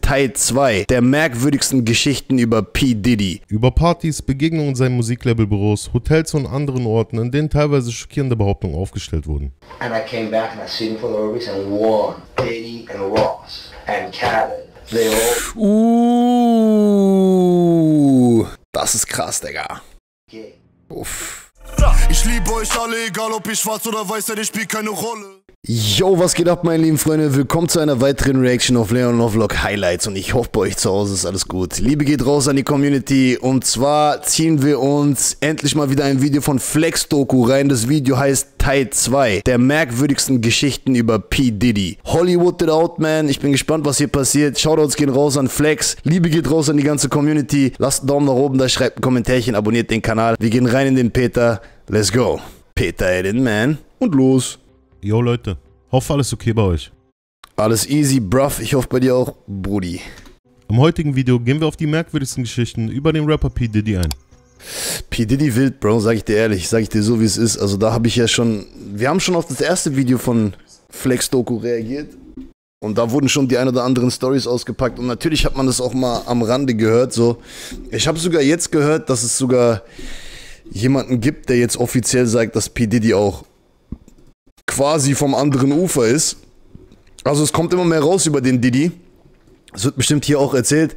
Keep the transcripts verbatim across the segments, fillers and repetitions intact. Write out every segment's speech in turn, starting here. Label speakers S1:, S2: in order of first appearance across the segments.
S1: Teil zwei der merkwürdigsten Geschichten über P. Diddy.
S2: Über Partys, Begegnungen in seinen Musiklabelbüros, Hotels und anderen Orten, in denen teilweise schockierende Behauptungen aufgestellt wurden.
S3: And I came back and I seen for the reason Warren, Diddy and Ross and Khaled. They all
S1: Uh, das ist krass, Digga.
S3: gay.
S1: Uff.
S4: Ich liebe euch alle, egal ob ich schwarz oder weiß, denn ich spielt keine Rolle.
S1: Yo, was geht ab, meine lieben Freunde? Willkommen zu einer weiteren Reaction auf Leon Lovelock Highlights und ich hoffe, bei euch zu Hause ist alles gut. Liebe geht raus an die Community und zwar ziehen wir uns endlich mal wieder ein Video von Flex Doku rein. Das Video heißt Teil zwei der merkwürdigsten Geschichten über P. Diddy. Hollywood it out, man. Ich bin gespannt, was hier passiert. Shoutouts gehen raus an Flex. Liebe geht raus an die ganze Community. Lasst einen Daumen nach oben da, schreibt ein Kommentärchen, abonniert den Kanal. Wir gehen rein in den Peter. Let's go. Peter Eden, man. Und los.
S2: Yo Leute, hoffe alles okay bei euch.
S1: Alles easy, bruv. Ich hoffe bei dir auch, Brudi.
S2: Im heutigen Video gehen wir auf die merkwürdigsten Geschichten über den Rapper P. Diddy ein.
S1: P. Diddy wild, Bro, sag ich dir ehrlich, sag ich dir so wie es ist. Also da habe ich ja schon, wir haben schon auf das erste Video von Flex Doku reagiert. Und da wurden schon die ein oder anderen Stories ausgepackt. Und natürlich hat man das auch mal am Rande gehört. So, ich habe sogar jetzt gehört, dass es sogar jemanden gibt, der jetzt offiziell sagt, dass P. Diddy auch quasi vom anderen Ufer ist. Also es kommt immer mehr raus über den Diddy. Es wird bestimmt hier auch erzählt.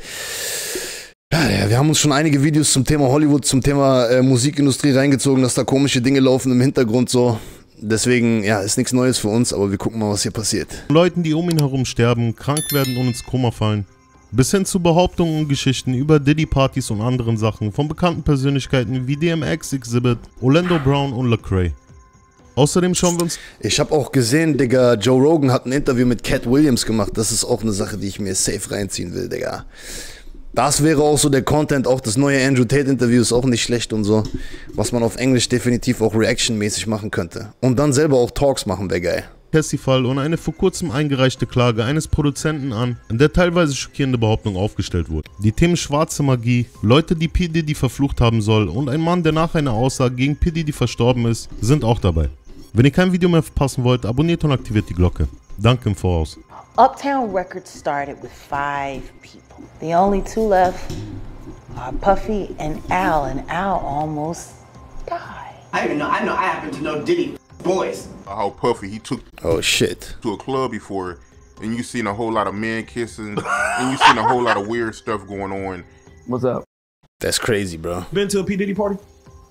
S1: Ja, wir haben uns schon einige Videos zum Thema Hollywood, zum Thema äh, Musikindustrie reingezogen, dass da komische Dinge laufen im Hintergrund so. Deswegen, ja, ist nichts Neues für uns, aber wir gucken mal, was hier passiert.
S2: Leuten, die um ihn herum sterben, krank werden und ins Koma fallen. Bis hin zu Behauptungen und Geschichten über Diddy-Partys und anderen Sachen von bekannten Persönlichkeiten wie D M X, Exhibit, Orlando Brown und Lecrae. Außerdem schauen wir uns...
S1: Ich habe auch gesehen, Digga, Joe Rogan hat ein Interview mit Cat Williams gemacht. Das ist auch eine Sache, die ich mir safe reinziehen will, Digga. Das wäre auch so der Content, auch das neue Andrew Tate Interview ist auch nicht schlecht und so. Was man auf Englisch definitiv auch reactionmäßig machen könnte. Und dann selber auch Talks machen, wäre geil.
S2: Cassie-Fall und eine vor kurzem eingereichte Klage eines Produzenten an, in der teilweise schockierende Behauptungen aufgestellt wurden. Die Themen schwarze Magie, Leute, die P. Diddy verflucht haben soll und ein Mann, der nach einer Aussage gegen P. Diddy verstorben ist, sind auch dabei. Wenn ihr kein Video mehr verpassen wollt, abonniert und aktiviert die Glocke. Danke im Voraus.
S5: Uptown Records started with five people. The only two left are Puffy and Al, and Al almost died.
S6: I even know. I know. I happen to know Diddy boys.
S7: How Puffy, he took
S1: Oh shit.
S7: to a club before, and you seen a whole lot of men kissing, and you seen a whole lot of weird stuff going on.
S8: What's up?
S1: That's crazy, bro.
S8: Been to a P. Diddy party?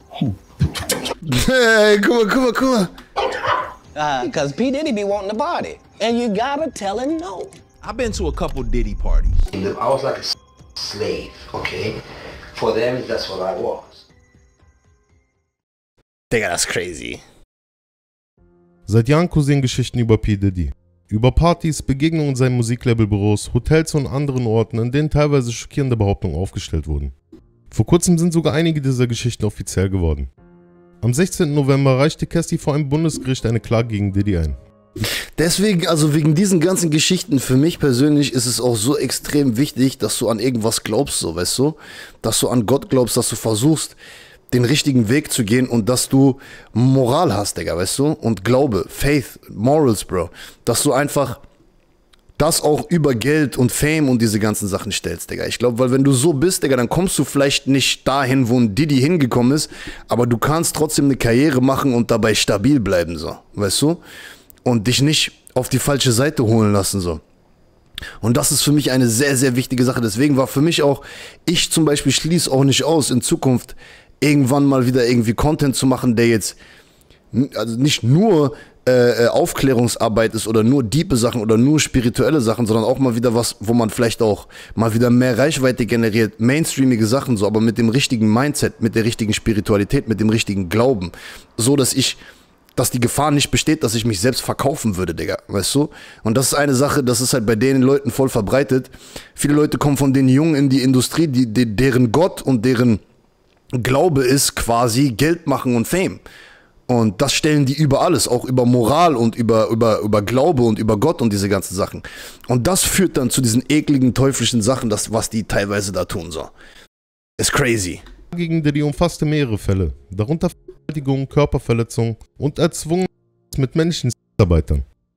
S1: Hey, guck mal, guck mal, guck mal.
S6: Uh, cause P Diddy be wanting to party, and you gotta tell him no.
S9: I've been to a couple Diddy parties.
S3: I was like a slave, okay? For them, that's what I was.
S1: Digga, das ist crazy.
S2: Seit Jahren kursieren Geschichten über P. Diddy. Über Partys, Begegnungen in seinen Musiklabelbüros, Hotels und anderen Orten, in denen teilweise schockierende Behauptungen aufgestellt wurden. Vor kurzem sind sogar einige dieser Geschichten offiziell geworden. Am sechzehnten November reichte Cassie vor einem Bundesgericht eine Klage gegen Diddy ein.
S1: Deswegen, also wegen diesen ganzen Geschichten, für mich persönlich ist es auch so extrem wichtig, dass du an irgendwas glaubst, so, weißt du? Dass du an Gott glaubst, dass du versuchst, den richtigen Weg zu gehen und dass du Moral hast, Digga, weißt du? Und Glaube, Faith, Morals, Bro. Dass du einfach das auch über Geld und Fame und diese ganzen Sachen stellst, Digga. Ich glaube, weil wenn du so bist, Digga, dann kommst du vielleicht nicht dahin, wo ein Diddy hingekommen ist, aber du kannst trotzdem eine Karriere machen und dabei stabil bleiben, so, weißt du? Und dich nicht auf die falsche Seite holen lassen, so. Und das ist für mich eine sehr, sehr wichtige Sache. Deswegen war für mich auch, ich zum Beispiel schließe auch nicht aus, in Zukunft irgendwann mal wieder irgendwie Content zu machen, der jetzt also nicht nur äh, Aufklärungsarbeit ist oder nur diepe Sachen oder nur spirituelle Sachen, sondern auch mal wieder was, wo man vielleicht auch mal wieder mehr Reichweite generiert, mainstreamige Sachen so, aber mit dem richtigen Mindset, mit der richtigen Spiritualität, mit dem richtigen Glauben, so dass ich, dass die Gefahr nicht besteht, dass ich mich selbst verkaufen würde, Digga, weißt du? Und das ist eine Sache, das ist halt bei den Leuten voll verbreitet. Viele Leute kommen von den Jungen in die Industrie, die, die, deren Gott und deren Glaube ist quasi Geld machen und Fame. Und das stellen die über alles, auch über Moral und über, über, über Glaube und über Gott und diese ganzen Sachen. Und das führt dann zu diesen ekligen, teuflischen Sachen, das, was die teilweise da tun, so. Ist crazy.
S2: Gegen Diddy umfasste mehrere Fälle, darunter Vergewaltigung, Körperverletzung und erzwungen mit männlichen Sexarbeitern.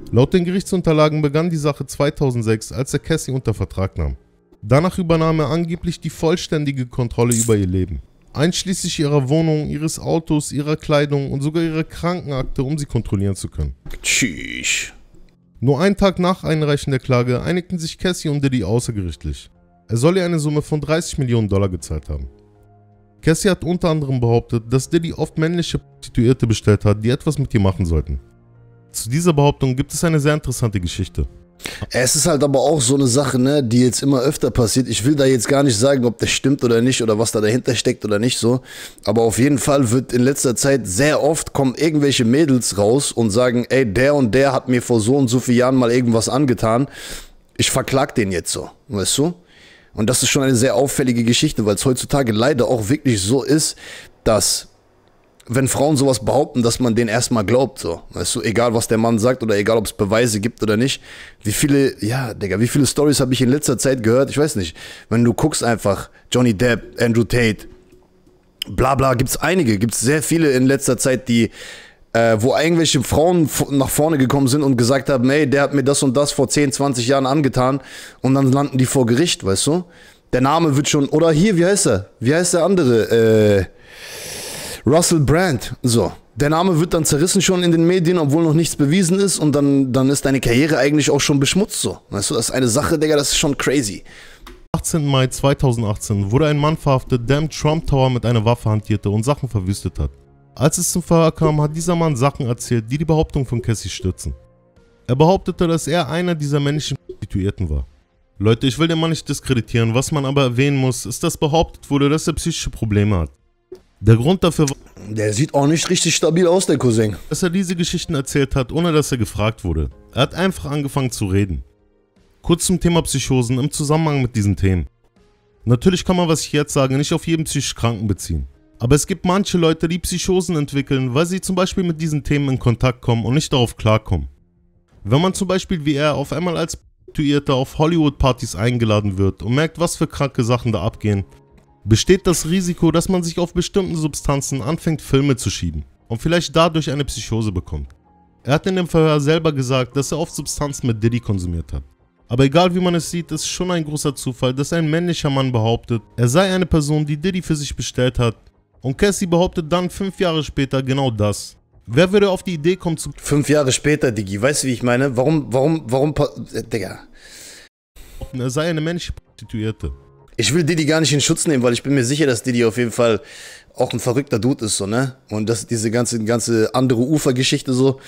S2: Laut den Gerichtsunterlagen begann die Sache zweitausendsechs, als er Cassie unter Vertrag nahm. Danach übernahm er angeblich die vollständige Kontrolle über ihr Leben, einschließlich ihrer Wohnung, ihres Autos, ihrer Kleidung und sogar ihrer Krankenakte, um sie kontrollieren zu können.
S1: Tschüss.
S2: Nur einen Tag nach Einreichen der Klage einigten sich Cassie und Diddy außergerichtlich. Er soll ihr eine Summe von dreißig Millionen Dollar gezahlt haben. Cassie hat unter anderem behauptet, dass Diddy oft männliche Prostituierte bestellt hat, die etwas mit ihr machen sollten. Zu dieser Behauptung gibt es eine sehr interessante Geschichte.
S1: Es ist halt aber auch so eine Sache, ne, die jetzt immer öfter passiert. Ich will da jetzt gar nicht sagen, ob das stimmt oder nicht oder was da dahinter steckt oder nicht so. Aber auf jeden Fall wird in letzter Zeit sehr oft kommen irgendwelche Mädels raus und sagen, ey, der und der hat mir vor so und so vielen Jahren mal irgendwas angetan. Ich verklag den jetzt so, weißt du? Und das ist schon eine sehr auffällige Geschichte, weil es heutzutage leider auch wirklich so ist, dass wenn Frauen sowas behaupten, dass man denen erstmal glaubt, so, weißt du, egal was der Mann sagt oder egal ob es Beweise gibt oder nicht, wie viele, ja, Digga, wie viele Storys habe ich in letzter Zeit gehört, ich weiß nicht, wenn du guckst einfach, Johnny Depp, Andrew Tate, bla bla, gibt's einige, gibt's sehr viele in letzter Zeit, die, äh, wo irgendwelche Frauen nach vorne gekommen sind und gesagt haben, ey, der hat mir das und das vor zehn, zwanzig Jahren angetan und dann landen die vor Gericht, weißt du, der Name wird schon, oder hier, wie heißt er, wie heißt der andere, äh, Russell Brand, so. Der Name wird dann zerrissen schon in den Medien, obwohl noch nichts bewiesen ist und dann, dann ist deine Karriere eigentlich auch schon beschmutzt, so. Weißt du, das ist eine Sache, Digga, das ist schon crazy.
S2: Am achtzehnten Mai zweitausendachtzehn wurde ein Mann verhaftet, der im Trump Tower mit einer Waffe hantierte und Sachen verwüstet hat. Als es zum Verhör kam, hat dieser Mann Sachen erzählt, die die Behauptung von Cassie stützen. Er behauptete, dass er einer dieser männlichen Prostituierten war. Leute, ich will den Mann nicht diskreditieren, was man aber erwähnen muss, ist, dass behauptet wurde, dass er psychische Probleme hat. Der Grund dafür war,
S1: der sieht auch nicht richtig stabil aus, der Cousin.
S2: Dass er diese Geschichten erzählt hat, ohne dass er gefragt wurde. Er hat einfach angefangen zu reden. Kurz zum Thema Psychosen im Zusammenhang mit diesen Themen. Natürlich kann man, was ich jetzt sage, nicht auf jeden psychisch Kranken beziehen. Aber es gibt manche Leute, die Psychosen entwickeln, weil sie zum Beispiel mit diesen Themen in Kontakt kommen und nicht darauf klarkommen. Wenn man zum Beispiel wie er auf einmal als Prostituierter auf Hollywood-Partys eingeladen wird und merkt, was für kranke Sachen da abgehen, besteht das Risiko, dass man sich auf bestimmten Substanzen anfängt, Filme zu schieben und vielleicht dadurch eine Psychose bekommt. Er hat in dem Verhör selber gesagt, dass er oft Substanzen mit Diddy konsumiert hat. Aber egal wie man es sieht, ist schon ein großer Zufall, dass ein männlicher Mann behauptet, er sei eine Person, die Diddy für sich bestellt hat, und Cassie behauptet dann fünf Jahre später genau das. Wer würde auf die Idee kommen zu...
S1: Fünf Jahre später, Diggi, weißt du, wie ich meine? Warum, warum, warum... Äh, Digga.
S2: Er sei eine männliche Prostituierte.
S1: Ich will Diddy gar nicht in Schutz nehmen, weil ich bin mir sicher, dass Diddy auf jeden Fall auch ein verrückter Dude ist, so, ne? Und dass diese ganze, ganze andere Ufergeschichte so,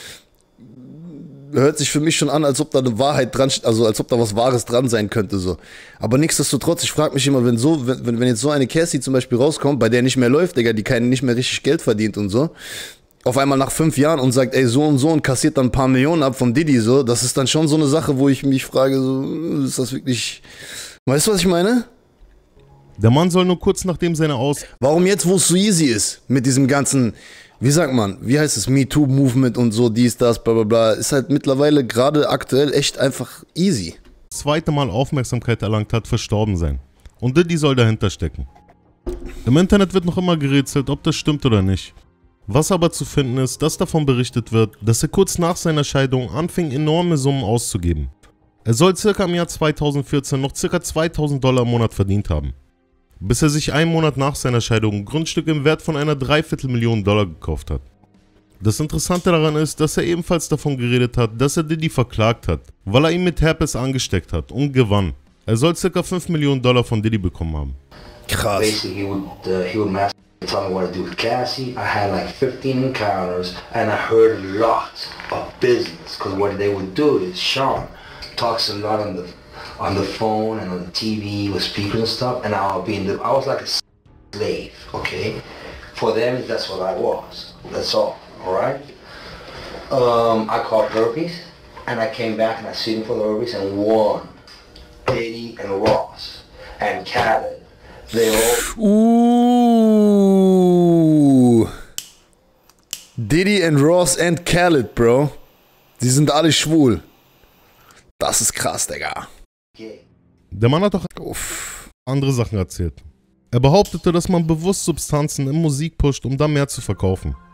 S1: hört sich für mich schon an, als ob da eine Wahrheit dran, also als ob da was Wahres dran sein könnte, so. Aber nichtsdestotrotz, ich frage mich immer, wenn so, wenn, wenn jetzt so eine Cassie zum Beispiel rauskommt, bei der nicht mehr läuft, Digga, die keinen nicht mehr richtig Geld verdient und so, auf einmal nach fünf Jahren und sagt, ey, so und so und kassiert dann ein paar Millionen ab von Diddy, so, das ist dann schon so eine Sache, wo ich mich frage, so, ist das wirklich, weißt du, was ich meine?
S2: Der Mann soll nur kurz nachdem seine Aus...
S1: Warum jetzt, wo es so easy ist, mit diesem ganzen, wie sagt man, wie heißt es, MeToo-Movement und so, dies, das, bla bla bla, ist halt mittlerweile gerade aktuell echt einfach easy.
S2: Das zweite Mal Aufmerksamkeit erlangt hat, verstorben sein. Und Diddy soll dahinter stecken. Im Internet wird noch immer gerätselt, ob das stimmt oder nicht. Was aber zu finden ist, dass davon berichtet wird, dass er kurz nach seiner Scheidung anfing, enorme Summen auszugeben. Er soll circa im Jahr zweitausendvierzehn noch circa zweitausend Dollar im Monat verdient haben. Bis er sich einen Monat nach seiner Scheidung ein Grundstück im Wert von einer Dreiviertelmillion Dollar gekauft hat. Das Interessante daran ist, dass er ebenfalls davon geredet hat, dass er Diddy verklagt hat, weil er ihn mit Herpes angesteckt hat und gewann. Er soll ca. fünf Millionen Dollar von Diddy bekommen haben.
S1: Krass.
S3: Basically, he would, uh, he would master tell me what to do with Cassie. I had like fifteen encounters and I heard a lot of business. Because what they would do is Sean talks a lot on the on the phone and on the T V with speakers and stuff, and I'll be in the, I was like a slave, okay? For them, that's what I was, that's all, alright? Um, I called herpes, and I came back and I sued him for the herpes and won. Diddy and Ross and Khaled, they all...
S1: Ooh. Diddy and Ross and Khaled, bro. Die sind alle schwul. Das ist krass, Digga.
S2: Der Mann hat auch
S1: Uff.
S2: andere Sachen erzählt. Er behauptete, dass man bewusst Substanzen in Musik pusht, um dann mehr zu verkaufen.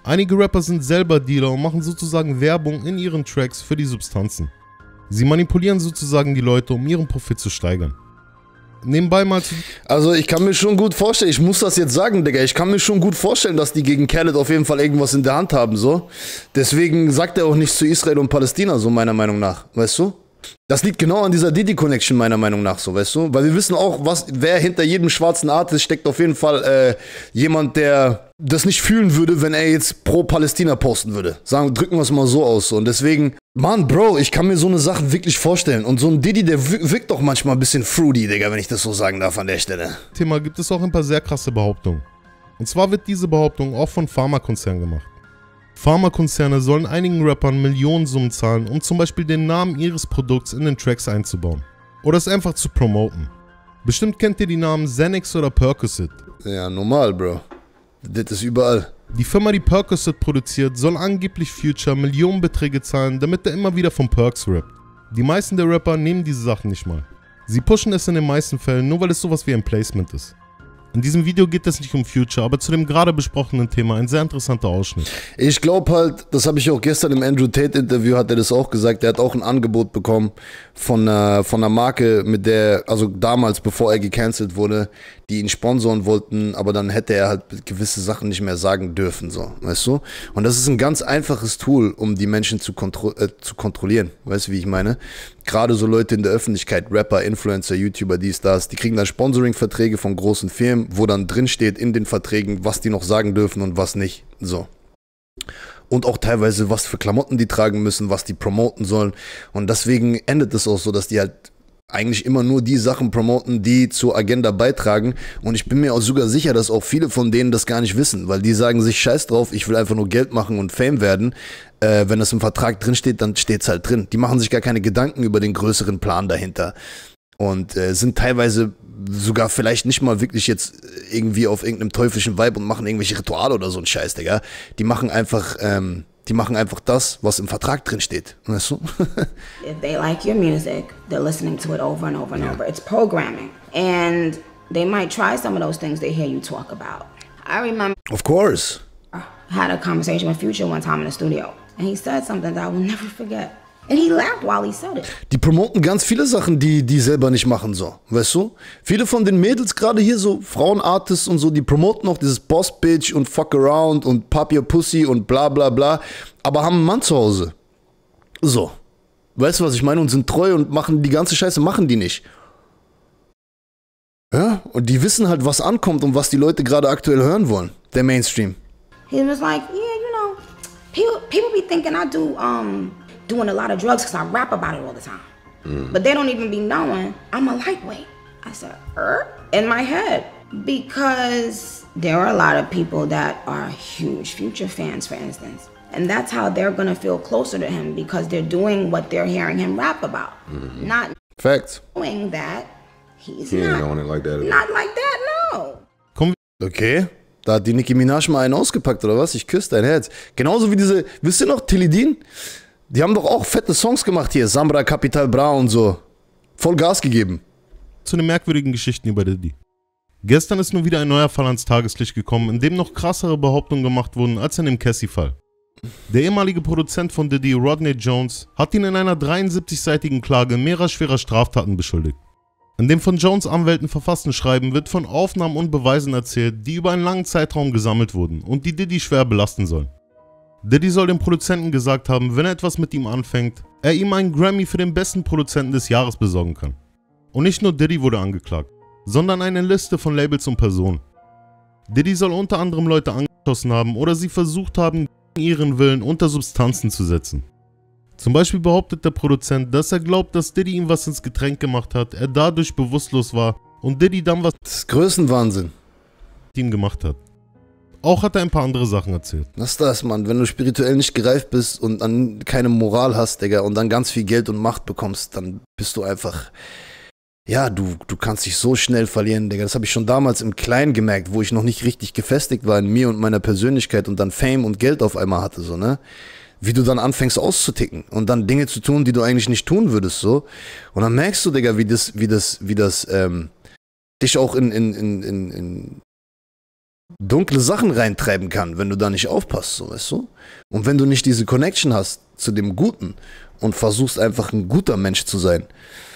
S2: Einige Rapper sind selber Dealer und machen sozusagen Werbung in ihren Tracks für die Substanzen. Sie manipulieren sozusagen die Leute, um ihren Profit zu steigern. Nebenbei mal zu...
S1: Also ich kann mir schon gut vorstellen, ich muss das jetzt sagen, Digga, ich kann mir schon gut vorstellen, dass die gegen Khaled auf jeden Fall irgendwas in der Hand haben, so. Deswegen sagt er auch nichts zu Israel und Palästina, so meiner Meinung nach, weißt du? Das liegt genau an dieser Diddy-Connection meiner Meinung nach, so, weißt du? Weil wir wissen auch, was, wer hinter jedem schwarzen Artist steckt, auf jeden Fall äh, jemand, der das nicht fühlen würde, wenn er jetzt pro Palästina posten würde. Sagen, drücken wir es mal so aus, so. Und deswegen, Mann, Bro, ich kann mir so eine Sache wirklich vorstellen. Und so ein Diddy, der wirkt doch manchmal ein bisschen fruity, Digga, wenn ich das so sagen darf an der Stelle.
S2: Thema gibt es auch ein paar sehr krasse Behauptungen. Und zwar wird diese Behauptung auch von Pharmakonzernen gemacht. Pharmakonzerne sollen einigen Rappern Millionensummen zahlen, um zum Beispiel den Namen ihres Produkts in den Tracks einzubauen. Oder es einfach zu promoten. Bestimmt kennt ihr die Namen Xanax oder Percocet.
S1: Ja, normal, Bro. Das ist überall.
S2: Die Firma, die Percocet produziert, soll angeblich Future Millionenbeträge zahlen, damit er immer wieder von Perks rappt. Die meisten der Rapper nehmen diese Sachen nicht mal. Sie pushen es in den meisten Fällen, nur weil es sowas wie ein Placement ist. In diesem Video geht es nicht um Future, aber zu dem gerade besprochenen Thema ein sehr interessanter Ausschnitt.
S1: Ich glaube halt, das habe ich auch gestern im Andrew Tate Interview, hat er das auch gesagt, er hat auch ein Angebot bekommen von, äh, von einer Marke, mit der, also damals, bevor er gecancelt wurde, die ihn sponsoren wollten, aber dann hätte er halt gewisse Sachen nicht mehr sagen dürfen, so, weißt du? Und das ist ein ganz einfaches Tool, um die Menschen zu, kontro äh, zu kontrollieren, weißt du, wie ich meine? Gerade so Leute in der Öffentlichkeit, Rapper, Influencer, YouTuber, dies, das, die kriegen dann Sponsoring-Verträge von großen Firmen, wo dann drin steht in den Verträgen, was die noch sagen dürfen und was nicht, so. Und auch teilweise, was für Klamotten die tragen müssen, was die promoten sollen. Und deswegen endet es auch so, dass die halt eigentlich immer nur die Sachen promoten, die zur Agenda beitragen. Und ich bin mir auch sogar sicher, dass auch viele von denen das gar nicht wissen, weil die sagen sich, scheiß drauf, ich will einfach nur Geld machen und Fame werden. Äh, wenn das im Vertrag drin steht, dann steht's halt drin. Die machen sich gar keine Gedanken über den größeren Plan dahinter. Und äh, sind teilweise sogar vielleicht nicht mal wirklich jetzt irgendwie auf irgendeinem teuflischen Vibe und machen irgendwelche Rituale oder so ein Scheiß, Digga. Die machen einfach, ähm, die machen einfach das, was im Vertrag drin steht, weißt du?
S8: If they like your music, they're listening to it over and over and over. It's programming. And they might try some of those things they hear you talk about. I remember
S1: Of course.
S8: I had a conversation with Future one time in the studio. And he said something that I will never forget. And he laughed while he said it.
S1: Die promoten ganz viele Sachen, die die selber nicht machen, so, weißt du? Viele von den Mädels, gerade hier so Frauenartists und so, die promoten auch dieses Boss-Bitch und Fuck Around und Pop Your Pussy und bla bla bla, aber haben einen Mann zu Hause. So. Weißt du, was ich meine? Und sind treu und machen die ganze Scheiße, machen die nicht. Ja? Und die wissen halt, was ankommt und was die Leute gerade aktuell hören wollen. Der Mainstream.
S8: He was like, yeah, you know, people, people be thinking I do, um... doing a lot of drugs because I rap about it all the time. Mm. But they don't even be knowing I'm a lightweight. I said, er? In my head. Because there are a lot of people that are huge Future fans, for instance. And that's how they're going to feel closer to him because they're doing what they're hearing him rap about. Mm-hmm. Not
S1: Facts.
S8: knowing that he's
S10: he
S8: not,
S10: ain't on it like that.
S8: not like that, no.
S2: Kommen
S1: Okay. Da hat die Nicki Minaj mal einen ausgepackt, oder was? Ich küsse dein Herz. Genauso wie diese, wisst ihr noch, Tilidin? Die haben doch auch fette Songs gemacht hier, Samra, Capital Bra und so. Voll Gas gegeben.
S2: zu den merkwürdigen Geschichten über Diddy. Gestern ist nun wieder ein neuer Fall ans Tageslicht gekommen, in dem noch krassere Behauptungen gemacht wurden als in dem Cassie-Fall. Der ehemalige Produzent von Diddy, Rodney Jones, hat ihn in einer dreiundsiebzigseitigen Klage mehrerer schwerer Straftaten beschuldigt. In dem von Jones Anwälten verfassten Schreiben wird von Aufnahmen und Beweisen erzählt, die über einen langen Zeitraum gesammelt wurden und die Diddy schwer belasten sollen. Diddy soll dem Produzenten gesagt haben, wenn er etwas mit ihm anfängt, er ihm einen Grammy für den besten Produzenten des Jahres besorgen kann. Und nicht nur Diddy wurde angeklagt, sondern eine Liste von Labels und Personen. Diddy soll unter anderem Leute angeschossen haben oder sie versucht haben, gegen ihren Willen unter Substanzen zu setzen. Zum Beispiel behauptet der Produzent, dass er glaubt, dass Diddy ihm was ins Getränk gemacht hat, er dadurch bewusstlos war und Diddy dann was
S1: Das ist Größenwahnsinn.
S2: mit ihm gemacht hat. Auch hat er ein paar andere Sachen erzählt.
S1: Was ist das, Mann? Wenn du spirituell nicht gereift bist und dann keine Moral hast, Digga, und dann ganz viel Geld und Macht bekommst, dann bist du einfach... Ja, du, du kannst dich so schnell verlieren, Digga. Das habe ich schon damals im Kleinen gemerkt, wo ich noch nicht richtig gefestigt war in mir und meiner Persönlichkeit und dann Fame und Geld auf einmal hatte, so, ne? Wie du dann anfängst auszuticken und dann Dinge zu tun, die du eigentlich nicht tun würdest, so. Und dann merkst du, Digga, wie das, wie das, wie das, ähm, dich auch in, in, in, in, in dunkle Sachen reintreiben kann, wenn du da nicht aufpasst, so, weißt du? Und wenn du nicht diese Connection hast zu dem Guten und versuchst einfach ein guter Mensch zu sein.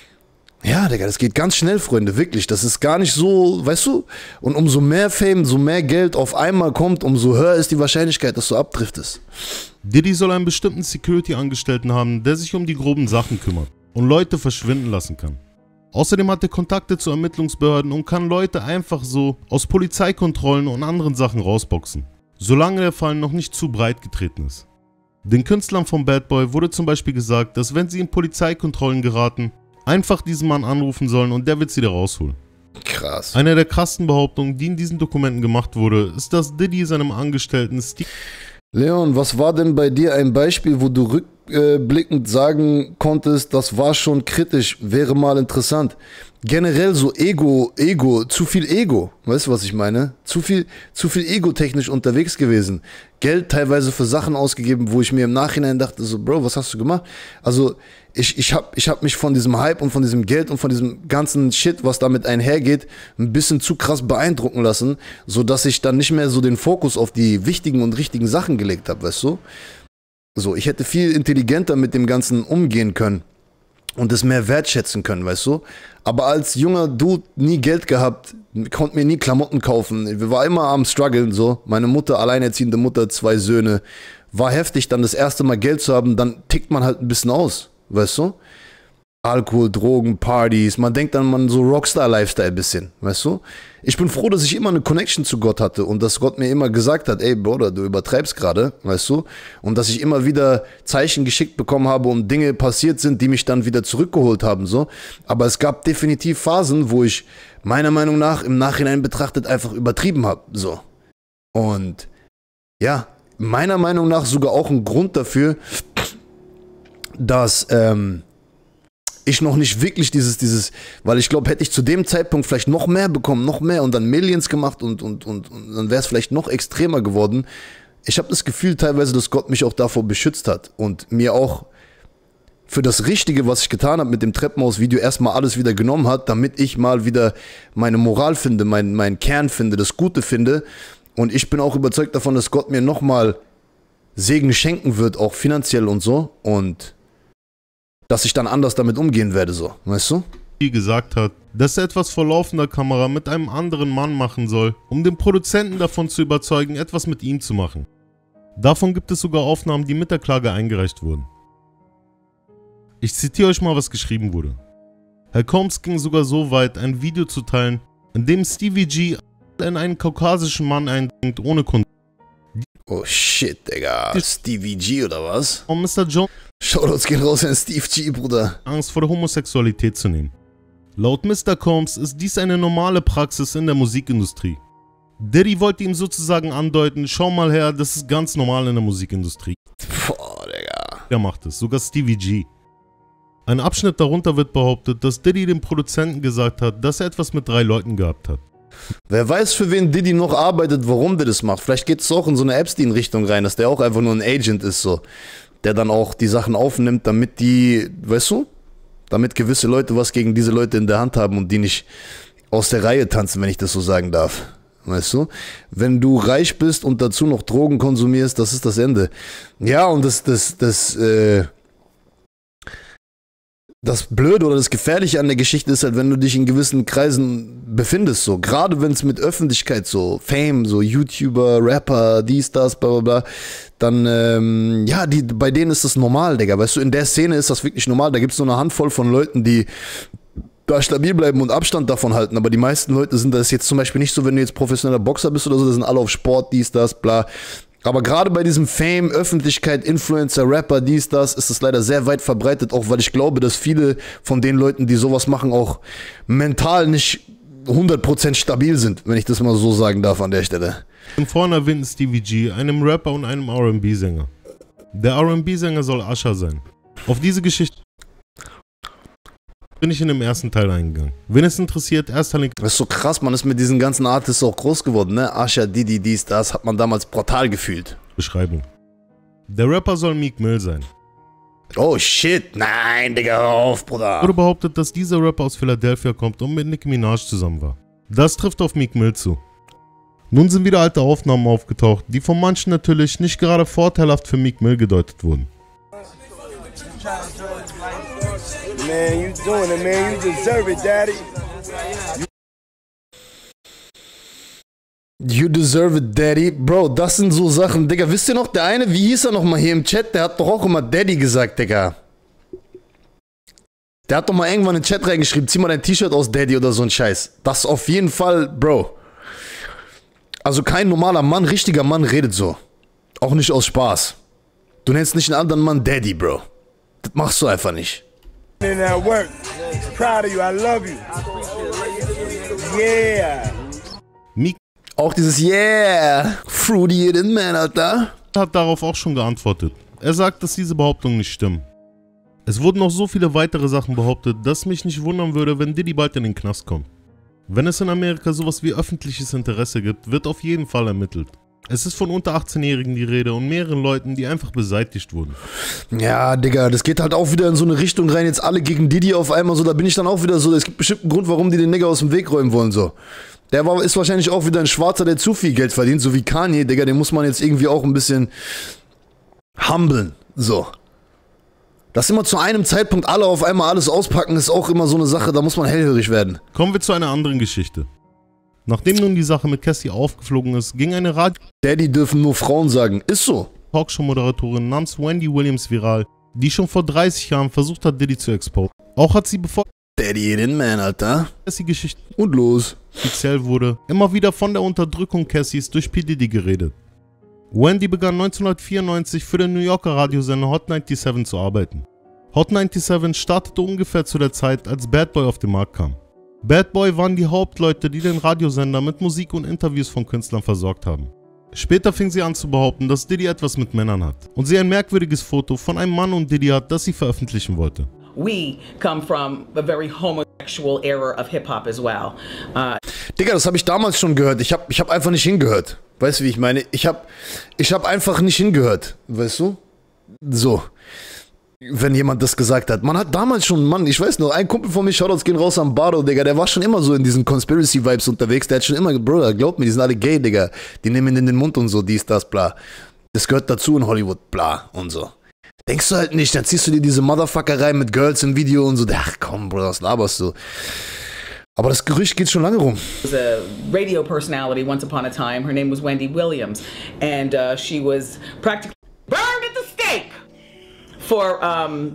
S1: Ja, Digga, das geht ganz schnell, Freunde, wirklich. Das ist gar nicht so, weißt du? Und umso mehr Fame, so mehr Geld auf einmal kommt, umso höher ist die Wahrscheinlichkeit, dass du abdriftest.
S2: Diddy soll einen bestimmten Security-Angestellten haben, der sich um die groben Sachen kümmert und Leute verschwinden lassen kann. Außerdem hat er Kontakte zu Ermittlungsbehörden und kann Leute einfach so aus Polizeikontrollen und anderen Sachen rausboxen, solange der Fall noch nicht zu breit getreten ist. Den Künstlern von Bad Boy wurde zum Beispiel gesagt, dass wenn sie in Polizeikontrollen geraten, einfach diesen Mann anrufen sollen und der wird sie da rausholen.
S1: Krass.
S2: Eine der krassen Behauptungen, die in diesen Dokumenten gemacht wurde, ist, dass Diddy seinem Angestellten Steve...
S1: Leon, was war denn bei dir ein Beispiel, wo du rückblickend sagen konntest, das war schon kritisch, wäre mal interessant? Generell so Ego, Ego, zu viel Ego, weißt du, was ich meine? Zu viel, zu viel ego-technisch unterwegs gewesen. Geld teilweise für Sachen ausgegeben, wo ich mir im Nachhinein dachte, so, Bro, was hast du gemacht? Also, ich, ich hab, ich hab mich von diesem Hype und von diesem Geld und von diesem ganzen Shit, was damit einhergeht, ein bisschen zu krass beeindrucken lassen, sodass ich dann nicht mehr so den Fokus auf die wichtigen und richtigen Sachen gelegt habe, weißt du? So, ich hätte viel intelligenter mit dem Ganzen umgehen können und es mehr wertschätzen können, weißt du? Aber als junger Dude nie Geld gehabt, konnte mir nie Klamotten kaufen. Wir waren immer am struggeln, so. Meine Mutter, alleinerziehende Mutter, zwei Söhne. War heftig, dann das erste Mal Geld zu haben, dann tickt man halt ein bisschen aus, weißt du? Alkohol, Drogen, Partys, man denkt dann man so Rockstar-Lifestyle bisschen, weißt du? Ich bin froh, dass ich immer eine Connection zu Gott hatte und dass Gott mir immer gesagt hat, ey Bruder, du übertreibst gerade, weißt du? Und dass ich immer wieder Zeichen geschickt bekommen habe und Dinge passiert sind, die mich dann wieder zurückgeholt haben, so. Aber es gab definitiv Phasen, wo ich meiner Meinung nach im Nachhinein betrachtet einfach übertrieben habe, so. Und ja, meiner Meinung nach sogar auch ein Grund dafür, dass, ähm, ich noch nicht wirklich dieses, dieses, weil ich glaube, hätte ich zu dem Zeitpunkt vielleicht noch mehr bekommen, noch mehr und dann Millions gemacht und, und, und, und dann wäre es vielleicht noch extremer geworden. Ich habe das Gefühl teilweise, dass Gott mich auch davor beschützt hat und mir auch für das Richtige, was ich getan habe mit dem Treppenhaus-Video, erstmal alles wieder genommen hat, damit ich mal wieder meine Moral finde, meinen mein Kern finde, das Gute finde. Und ich bin auch überzeugt davon, dass Gott mir nochmal Segen schenken wird, auch finanziell und so. Und dass ich dann anders damit umgehen werde, so, weißt du?
S2: Die gesagt hat, dass er etwas vor laufender Kamera mit einem anderen Mann machen soll, um den Produzenten davon zu überzeugen, etwas mit ihm zu machen. Davon gibt es sogar Aufnahmen, die mit der Klage eingereicht wurden. Ich zitiere euch mal, was geschrieben wurde. Herr Combs ging sogar so weit, ein Video zu teilen, in dem Stevie G in einen kaukasischen Mann eindringt, ohne Kontrolle.
S1: Oh shit, Digga. Stevie G oder was?
S2: Und Mister Jones
S1: Shoutouts gehen raus an Steve G, Bruder.
S2: Angst vor der Homosexualität zu nehmen. Laut Mister Combs ist dies eine normale Praxis in der Musikindustrie. Diddy wollte ihm sozusagen andeuten, schau mal her, das ist ganz normal in der Musikindustrie.
S1: Boah, Digga.
S2: Er macht es, sogar Stevie G. Ein Abschnitt darunter wird behauptet, dass Diddy dem Produzenten gesagt hat, dass er etwas mit drei Leuten gehabt hat.
S1: Wer weiß, für wen Diddy noch arbeitet, warum der das macht. Vielleicht geht es auch in so eine Epstein-Richtung rein, dass der auch einfach nur ein Agent ist, so. Der dann auch die Sachen aufnimmt, damit die, weißt du, damit gewisse Leute was gegen diese Leute in der Hand haben und die nicht aus der Reihe tanzen, wenn ich das so sagen darf. Weißt du? Wenn du reich bist und dazu noch Drogen konsumierst, das ist das Ende. Ja, und das, das, das, äh, das Blöde oder das Gefährliche an der Geschichte ist halt, wenn du dich in gewissen Kreisen befindest, so, gerade wenn es mit Öffentlichkeit, so, Fame, so YouTuber, Rapper, dies, das, bla, bla, bla, dann, ähm, ja, die, bei denen ist das normal, Digga, weißt du, in der Szene ist das wirklich normal, da gibt es nur eine Handvoll von Leuten, die da stabil bleiben und Abstand davon halten, aber die meisten Leute sind das jetzt zum Beispiel nicht so, wenn du jetzt professioneller Boxer bist oder so, das sind alle auf Sport, dies, das, bla. Aber gerade bei diesem Fame, Öffentlichkeit, Influencer, Rapper, dies, das, ist es leider sehr weit verbreitet, auch weil ich glaube, dass viele von den Leuten, die sowas machen, auch mental nicht hundert Prozent stabil sind, wenn ich das mal so sagen darf an der Stelle.
S2: Im vorhin erwähnten Stevie G, einem Rapper und einem R und B-Sänger. Der R und B-Sänger soll Usher sein. Auf diese Geschichte bin ich in dem ersten Teil eingegangen. Wen es interessiert, erster Link.
S1: Das ist so krass, man ist mit diesen ganzen Artists auch groß geworden, ne? Usher, Diddy, dies, das, hat man damals brutal gefühlt.
S2: Beschreibung. Der Rapper soll Meek Mill sein.
S1: Oh shit, nein, Digga, hör auf, Bruder.
S2: Wurde behauptet, dass dieser Rapper aus Philadelphia kommt und mit Nicki Minaj zusammen war. Das trifft auf Meek Mill zu. Nun sind wieder alte Aufnahmen aufgetaucht, die von manchen natürlich nicht gerade vorteilhaft für Meek Mill gedeutet wurden.
S10: Man, you doing it, man. You deserve it, Daddy.
S1: You deserve it, Daddy. Bro, das sind so Sachen. Digga, wisst ihr noch, der eine, wie hieß er nochmal hier im Chat, der hat doch auch immer Daddy gesagt, Digga. Der hat doch mal irgendwann in den Chat reingeschrieben, zieh mal dein T-Shirt aus, Daddy, oder so ein Scheiß. Das auf jeden Fall, Bro. Also kein normaler Mann, richtiger Mann redet so. Auch nicht aus Spaß. Du nennst nicht einen anderen Mann Daddy, Bro. Das machst du einfach nicht.
S10: In that work. Proud of you. I love you. Yeah.
S2: Meek
S1: Auch dieses Yeah, Fruity in Man, Alter.
S2: hat darauf auch schon geantwortet. Er sagt, dass diese Behauptungen nicht stimmen. Es wurden noch so viele weitere Sachen behauptet, dass mich nicht wundern würde, wenn Diddy bald in den Knast kommt. Wenn es in Amerika sowas wie öffentliches Interesse gibt, wird auf jeden Fall ermittelt. Es ist von unter achtzehnjährigen die Rede und mehreren Leuten, die einfach beseitigt wurden.
S1: Ja, Digga, das geht halt auch wieder in so eine Richtung rein, jetzt alle gegen Diddy auf einmal so, da bin ich dann auch wieder so, es gibt bestimmt einen Grund, warum die den Nigger aus dem Weg räumen wollen, so. Der war, ist wahrscheinlich auch wieder ein Schwarzer, der zu viel Geld verdient, so wie Kanye, Digga, den muss man jetzt irgendwie auch ein bisschen humbeln, so. Dass immer zu einem Zeitpunkt alle auf einmal alles auspacken, ist auch immer so eine Sache, da muss man hellhörig werden.
S2: Kommen wir zu einer anderen Geschichte. Nachdem nun die Sache mit Cassie aufgeflogen ist, ging eine Radio
S1: Daddy dürfen nur Frauen sagen, ist so.
S2: Talkshow-Moderatorin namens Wendy Williams viral, die schon vor dreißig Jahren versucht hat, Diddy zu exposen. Auch hat sie, bevor
S1: Daddy in Man, Alter.
S2: Cassie-Geschichte
S1: Und los.
S2: offiziell wurde, immer wieder von der Unterdrückung Cassies durch P. Diddy geredet. Wendy begann neunzehnhundertvierundneunzig für den New Yorker Radiosender Hot siebenundneunzig zu arbeiten. Hot siebenundneunzig startete ungefähr zu der Zeit, als Bad Boy auf den Markt kam. Bad Boy waren die Hauptleute, die den Radiosender mit Musik und Interviews von Künstlern versorgt haben. Später fing sie an zu behaupten, dass Diddy etwas mit Männern hat und sie ein merkwürdiges Foto von einem Mann und Diddy hat, das sie veröffentlichen wollte.
S11: We come from a very homosexual era of hip-hop as well. Uh
S1: Digga, das habe ich damals schon gehört. Ich habe ich hab einfach nicht hingehört. Weißt du, wie ich meine? Ich habe ich hab einfach nicht hingehört. Weißt du? So. Wenn jemand das gesagt hat. Man hat damals schon, Mann, ich weiß noch, ein Kumpel von mir, Shoutouts gehen raus am Bardo, Digga, der war schon immer so in diesen Conspiracy-Vibes unterwegs. Der hat schon immer, Bruder, glaubt mir, die sind alle gay, Digga. Die nehmen ihn in den Mund und so, dies, das, bla. Das gehört dazu in Hollywood, bla und so. Denkst du halt nicht, dann ziehst du dir diese Motherfucker rein mit Girls im Video und so. Ach komm, Bruder, was laberst du? Aber das Gerücht geht schon lange rum.
S11: was a radio personality once upon a time. Her name was Wendy Williams, and uh, she was practically burned at the stake for um,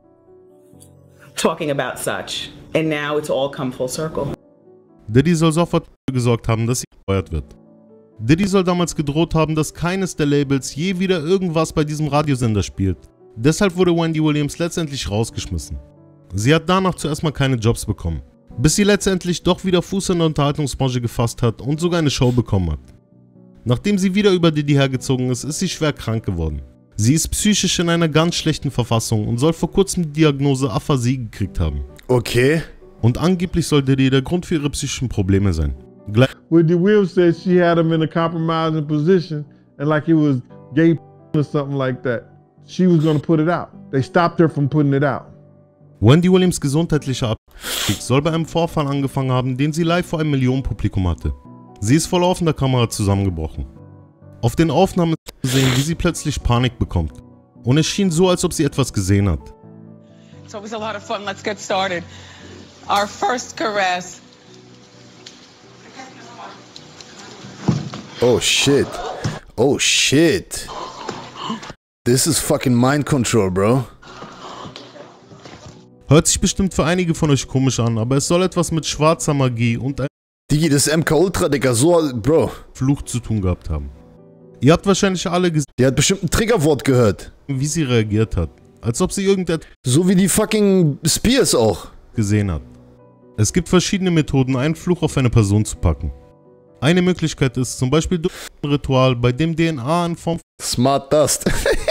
S11: talking about such. And now it's all come full circle.
S2: Diddy soll sofort dafür gesorgt haben, dass sie gefeuert wird. Diddy soll damals gedroht haben, dass keines der Labels je wieder irgendwas bei diesem Radiosender spielt. Deshalb wurde Wendy Williams letztendlich rausgeschmissen. Sie hat danach zuerst mal keine Jobs bekommen, bis sie letztendlich doch wieder Fuß in der Unterhaltungsbranche gefasst hat und sogar eine Show bekommen hat. Nachdem sie wieder über Diddy hergezogen ist, ist sie schwer krank geworden. Sie ist psychisch in einer ganz schlechten Verfassung und soll vor kurzem die Diagnose Aphasie gekriegt haben.
S1: Okay.
S2: Und angeblich soll Diddy der Grund für ihre psychischen Probleme sein. Gle
S12: Wendy Williams said she had him in a compromising position and like he was gay or something like that. She was gonna put it out. They stopped her from putting it out.
S2: Wendy Williams' gesundheitlicher Abstieg soll bei einem Vorfall angefangen haben, den sie live vor einem Millionenpublikum hatte. Sie ist vor laufender Kamera zusammengebrochen. Auf den Aufnahmen ist zu sehen, wie sie plötzlich Panik bekommt. Und es schien so, als ob sie etwas gesehen hat.
S13: So it was a lot of fun. Let's get started. Our first caress.
S1: Oh shit. Oh shit. This is fucking mind control, bro.
S2: Hört sich bestimmt für einige von euch komisch an, aber es soll etwas mit schwarzer Magie und einem
S1: Digi, das ist M K Ultra, Digga, so, Bro.
S2: Fluch zu tun gehabt haben. Ihr habt wahrscheinlich alle gesehen,
S1: die hat bestimmt ein Triggerwort gehört,
S2: wie sie reagiert hat. Als ob sie irgendetwas,
S1: so wie die fucking Spears auch,
S2: gesehen hat. Es gibt verschiedene Methoden, einen Fluch auf eine Person zu packen. Eine Möglichkeit ist zum Beispiel durch ein Ritual, bei dem D N A in Form von
S1: Smart Dust,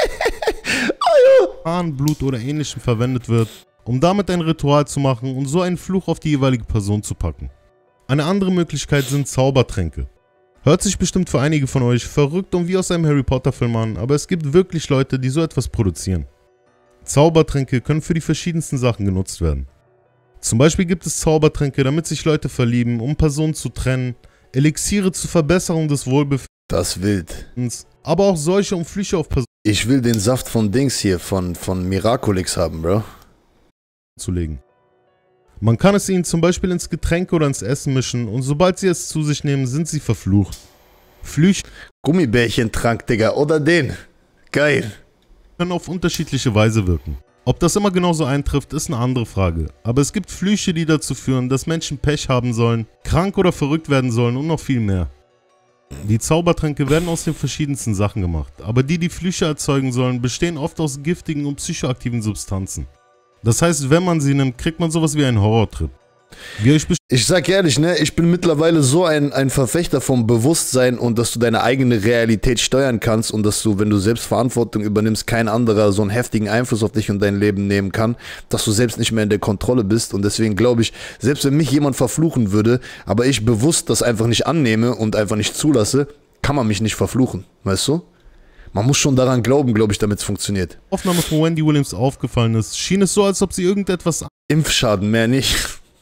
S2: Haaren, Blut oder ähnlichem verwendet wird, um damit ein Ritual zu machen und so einen Fluch auf die jeweilige Person zu packen. Eine andere Möglichkeit sind Zaubertränke. Hört sich bestimmt für einige von euch verrückt und wie aus einem Harry Potter Film an, aber es gibt wirklich Leute, die so etwas produzieren. Zaubertränke können für die verschiedensten Sachen genutzt werden. Zum Beispiel gibt es Zaubertränke, damit sich Leute verlieben, um Personen zu trennen, Elixiere zur Verbesserung des Wohlbefindens.
S1: Das wild.
S2: Aber auch Seuche und Flüche auf Personen
S1: Ich will den Saft von Dings hier, von, von Miraculix haben, Bro.
S2: zu legen. Man kann es ihnen zum Beispiel ins Getränk oder ins Essen mischen und sobald sie es zu sich nehmen, sind sie verflucht. Flüche
S1: Gummibärchentrank, Digga, oder den. Geil.
S2: können auf unterschiedliche Weise wirken. Ob das immer genauso eintrifft, ist eine andere Frage. Aber es gibt Flüche, die dazu führen, dass Menschen Pech haben sollen, krank oder verrückt werden sollen und noch viel mehr. Die Zaubertränke werden aus den verschiedensten Sachen gemacht, aber die, die Flüche erzeugen sollen, bestehen oft aus giftigen und psychoaktiven Substanzen. Das heißt, wenn man sie nimmt, kriegt man sowas wie einen Horrortrip. Wie euch
S1: ich sag ehrlich, ne, ich bin mittlerweile so ein, ein Verfechter vom Bewusstsein und dass du deine eigene Realität steuern kannst und dass du, wenn du selbst Verantwortung übernimmst, kein anderer so einen heftigen Einfluss auf dich und dein Leben nehmen kann, dass du selbst nicht mehr in der Kontrolle bist und deswegen glaube ich, selbst wenn mich jemand verfluchen würde, aber ich bewusst das einfach nicht annehme und einfach nicht zulasse, kann man mich nicht verfluchen, weißt du? Man muss schon daran glauben, glaube ich, damit es funktioniert.
S2: Aufnahme von Wendy Williams aufgefallen ist, schien es so, als ob sie irgendetwas
S1: Impfschaden, mehr nicht.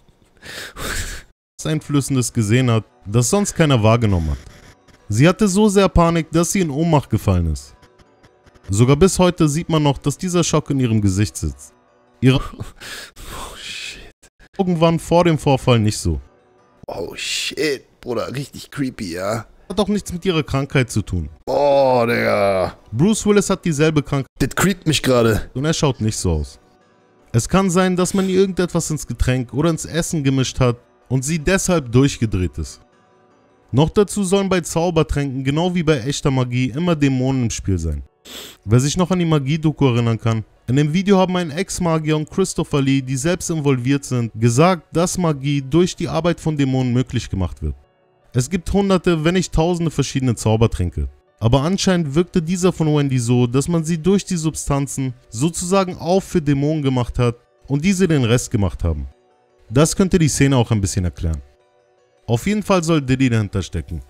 S2: Einflößendes gesehen hat, das sonst keiner wahrgenommen hat. Sie hatte so sehr Panik, dass sie in Ohnmacht gefallen ist. Sogar bis heute sieht man noch, dass dieser Schock in ihrem Gesicht sitzt. Ihre
S1: oh, shit.
S2: Augen waren vor dem Vorfall nicht so.
S1: Oh shit, Bruder, richtig creepy, ja.
S2: Hat auch nichts mit ihrer Krankheit zu tun.
S1: Oh, Digga.
S2: Bruce Willis hat dieselbe Krankheit.
S1: Das creept mich gerade.
S2: Und er schaut nicht so aus. Es kann sein, dass man ihr irgendetwas ins Getränk oder ins Essen gemischt hat und sie deshalb durchgedreht ist. Noch dazu sollen bei Zaubertränken, genau wie bei echter Magie, immer Dämonen im Spiel sein. Wer sich noch an die Magie-Doku erinnern kann, in dem Video haben ein Ex-Magier und Christopher Lee, die selbst involviert sind, gesagt, dass Magie durch die Arbeit von Dämonen möglich gemacht wird. Es gibt hunderte, wenn nicht tausende verschiedene Zaubertränke. Aber anscheinend wirkte dieser von Wendy so, dass man sie durch die Substanzen sozusagen auf für Dämonen gemacht hat und diese den Rest gemacht haben. Das könnte die Szene auch ein bisschen erklären. Auf jeden Fall soll Diddy dahinter stecken.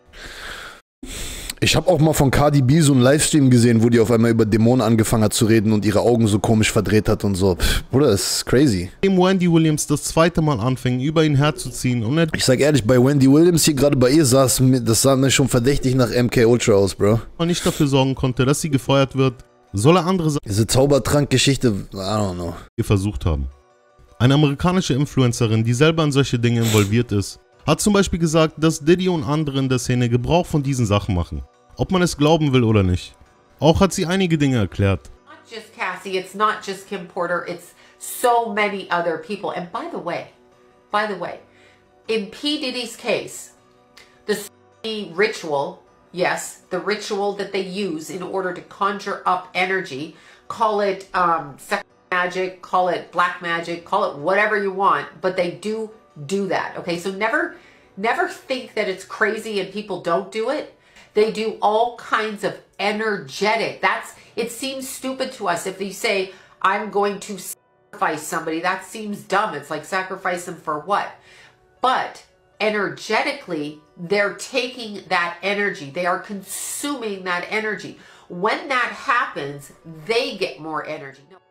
S1: Ich habe auch mal von Cardi B so einen Livestream gesehen, wo die auf einmal über Dämonen angefangen hat zu reden und ihre Augen so komisch verdreht hat und so. Pff, Bruder, das ist crazy.
S2: Nachdem Wendy Williams das zweite Mal anfing, über ihn herzuziehen und er
S1: Ich sag ehrlich, bei Wendy Williams hier gerade bei ihr saß, das sah mir schon verdächtig nach M K Ultra aus, Bro.
S2: nicht dafür sorgen konnte, dass sie gefeuert wird, soll er andere Sachen
S1: Diese Zaubertrank-Geschichte, I don't know.
S2: versucht haben. Eine amerikanische Influencerin, die selber in solche Dinge involviert ist, hat zum Beispiel gesagt, dass Diddy und andere in der Szene Gebrauch von diesen Sachen machen. Ob man es glauben will oder nicht. Auch hat sie einige Dinge erklärt.
S14: Not just Cassie, it's not just Kim Porter, it's so many other people. And by the way, by the way, in P. Diddy's case, the ritual, yes, the ritual that they use in order to conjure up energy, call it um, sex magic, call it black magic, call it whatever you want, but they do do that, okay? So never, never think that it's crazy and people don't do it. They do all kinds of energetic. That's, it seems stupid to us if you say, I'm going to sacrifice somebody. That seems dumb. It's like sacrifice them for what? But energetically, they're taking that energy. They are consuming that energy. When that happens, they get more energy. No.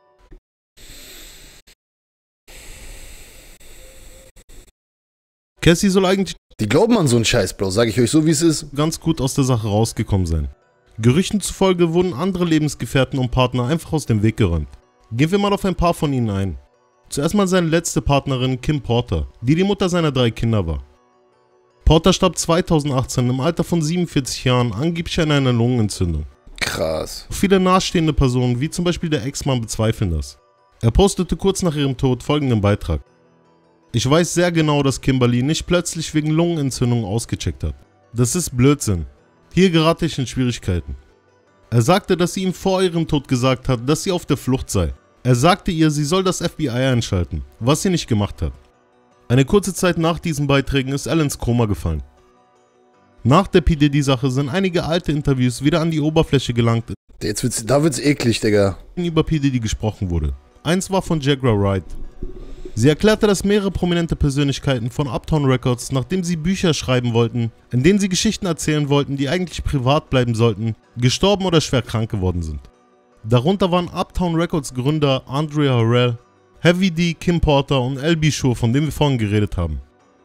S2: Cassie soll eigentlich
S1: Die glauben an so einen Scheiß, Bro, sag ich euch so, wie es ist.
S2: ganz gut aus der Sache rausgekommen sein. Gerüchten zufolge wurden andere Lebensgefährten und Partner einfach aus dem Weg geräumt. Gehen wir mal auf ein paar von ihnen ein. Zuerst mal seine letzte Partnerin Kim Porter, die die Mutter seiner drei Kinder war. Porter starb zweitausendachtzehn im Alter von siebenundvierzig Jahren angeblich an einer Lungenentzündung.
S1: Krass.
S2: Viele nahestehende Personen, wie zum Beispiel der Ex-Mann, bezweifeln das. Er postete kurz nach ihrem Tod folgenden Beitrag. Ich weiß sehr genau, dass Kimberly nicht plötzlich wegen Lungenentzündung ausgecheckt hat. Das ist Blödsinn. Hier gerate ich in Schwierigkeiten. Er sagte, dass sie ihm vor ihrem Tod gesagt hat, dass sie auf der Flucht sei. Er sagte ihr, sie soll das F B I einschalten, was sie nicht gemacht hat. Eine kurze Zeit nach diesen Beiträgen ist Ellen ins Koma gefallen. Nach der P. Diddy-Sache sind einige alte Interviews wieder an die Oberfläche gelangt,
S1: Jetzt wird's, da wird's eklig, Digga.
S2: in über P. Diddy gesprochen wurde. Eins war von Jaguar Wright. Sie erklärte, dass mehrere prominente Persönlichkeiten von Uptown Records, nachdem sie Bücher schreiben wollten, in denen sie Geschichten erzählen wollten, die eigentlich privat bleiben sollten, gestorben oder schwer krank geworden sind. Darunter waren Uptown Records Gründer Andrea Harrell, Heavy D, Kim Porter und L B Shure, von dem wir vorhin geredet haben.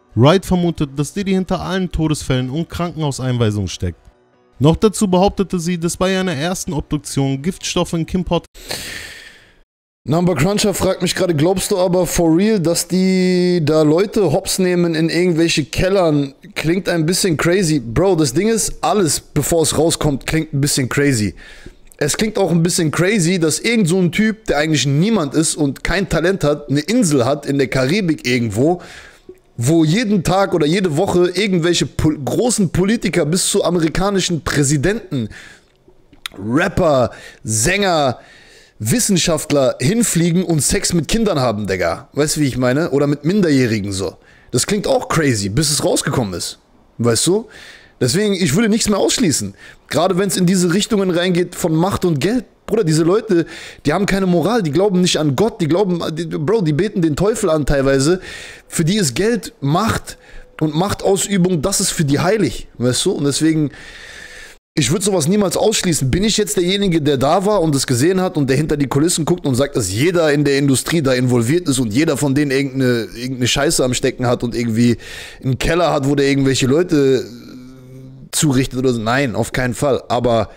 S2: Wright vermutet, dass Diddy hinter allen Todesfällen und Krankenhauseinweisungen steckt. Noch dazu behauptete sie, dass bei einer ersten Obduktion Giftstoffe in Kim Porter...
S1: Number Cruncher fragt mich gerade, glaubst du aber for real, dass die da Leute hops nehmen in irgendwelche Kellern? Klingt ein bisschen crazy. Bro, das Ding ist, alles, bevor es rauskommt, klingt ein bisschen crazy. Es klingt auch ein bisschen crazy, dass irgend so ein Typ, der eigentlich niemand ist und kein Talent hat, eine Insel hat in der Karibik irgendwo, wo jeden Tag oder jede Woche irgendwelche pol- großen Politiker bis zu amerikanischen Präsidenten, Rapper, Sänger, Wissenschaftler hinfliegen und Sex mit Kindern haben, Digga. Weißt du, wie ich meine? Oder mit Minderjährigen so. Das klingt auch crazy, bis es rausgekommen ist. Weißt du? Deswegen, ich würde nichts mehr ausschließen. Gerade wenn es in diese Richtungen reingeht von Macht und Geld. Bruder, diese Leute, die haben keine Moral, die glauben nicht an Gott, die glauben, die, Bro, die beten den Teufel an teilweise. Für die ist Geld, Macht und Machtausübung, das ist für die heilig. Weißt du? Und deswegen... Ich würde sowas niemals ausschließen. Bin ich jetzt derjenige, der da war und es gesehen hat und der hinter die Kulissen guckt und sagt, dass jeder in der Industrie da involviert ist und jeder von denen irgendeine, irgendeine Scheiße am Stecken hat und irgendwie einen Keller hat, wo der irgendwelche Leute zurichtet oder so? Nein, auf keinen Fall. Aber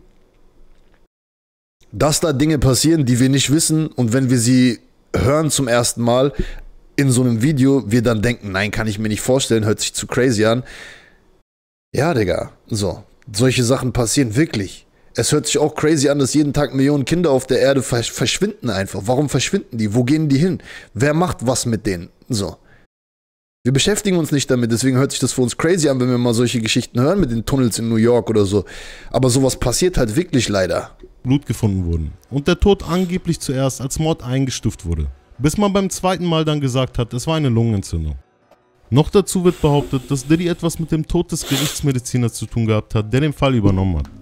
S1: dass da Dinge passieren, die wir nicht wissen und wenn wir sie hören zum ersten Mal in so einem Video, wir dann denken, nein, kann ich mir nicht vorstellen, hört sich zu crazy an. Ja, Digga, so. Solche Sachen passieren wirklich. Es hört sich auch crazy an, dass jeden Tag Millionen Kinder auf der Erde versch- verschwinden einfach. Warum verschwinden die? Wo gehen die hin? Wer macht was mit denen? So. Wir beschäftigen uns nicht damit, deswegen hört sich das für uns crazy an, wenn wir mal solche Geschichten hören mit den Tunnels in New York oder so. Aber sowas passiert halt wirklich leider.
S2: Blut gefunden wurden und der Tod angeblich zuerst als Mord eingestuft wurde, bis man beim zweiten Mal dann gesagt hat, es war eine Lungenentzündung. Noch dazu wird behauptet, dass Diddy etwas mit dem Tod des Gerichtsmediziners zu tun gehabt hat, der den Fall übernommen hat.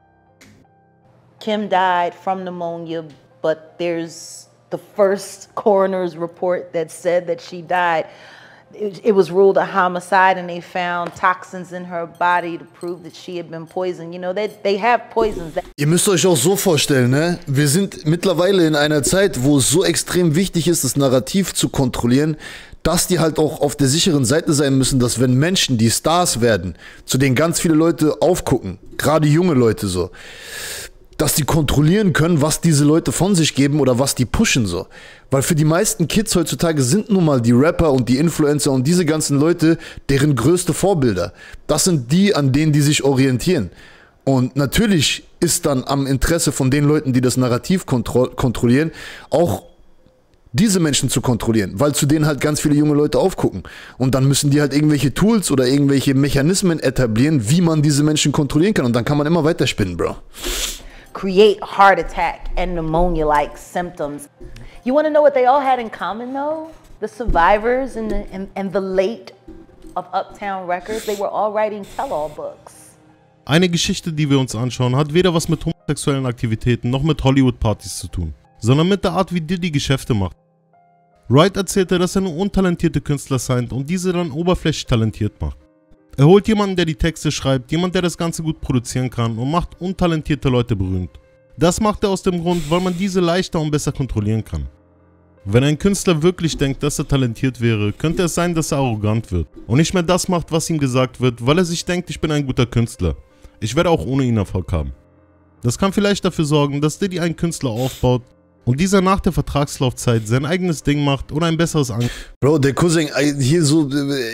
S5: Kim died from pneumonia, but there's the first coroner's report that said that she died. It, it was ruled a homicide and they found toxins in her body to prove that she had been poisoned. You know, they, they have poisons. That
S1: Ihr müsst euch auch so vorstellen, ne? Wir sind mittlerweile in einer Zeit, wo es so extrem wichtig ist, das Narrativ zu kontrollieren, dass die halt auch auf der sicheren Seite sein müssen, dass wenn Menschen, die Stars werden, zu denen ganz viele Leute aufgucken, gerade junge Leute so, dass die kontrollieren können, was diese Leute von sich geben oder was die pushen so. Weil für die meisten Kids heutzutage sind nun mal die Rapper und die Influencer und diese ganzen Leute deren größte Vorbilder. Das sind die, an denen die sich orientieren. Und natürlich ist dann am Interesse von den Leuten, die das Narrativ kontro- kontrollieren, auch diese Menschen zu kontrollieren, weil zu denen halt ganz viele junge Leute aufgucken. Und dann müssen die halt irgendwelche Tools oder irgendwelche Mechanismen etablieren, wie man diese Menschen kontrollieren kann. Und dann kann man immer weiterspinnen, Bro.
S5: create heart attack and pneumonia-like symptoms. You want to know what they all had in common, though? The survivors and the, and, and the late of Uptown Records, they were all writing tell-all books.
S2: Eine Geschichte, die wir uns anschauen, hat weder was mit homosexuellen Aktivitäten noch mit Hollywood-Partys zu tun, sondern mit der Art, wie Diddy Geschäfte macht. Wright erzählte, dass er nur untalentierte Künstler signed und diese dann oberflächlich talentiert macht. Er holt jemanden, der die Texte schreibt, jemanden, der das Ganze gut produzieren kann und macht untalentierte Leute berühmt. Das macht er aus dem Grund, weil man diese leichter und besser kontrollieren kann. Wenn ein Künstler wirklich denkt, dass er talentiert wäre, könnte es sein, dass er arrogant wird und nicht mehr das macht, was ihm gesagt wird, weil er sich denkt, ich bin ein guter Künstler. Ich werde auch ohne ihn Erfolg haben. Das kann vielleicht dafür sorgen, dass Diddy einen Künstler aufbaut und dieser nach der Vertragslaufzeit sein eigenes Ding macht oder ein besseres Angebot.
S1: Bro, der Cousin hier so,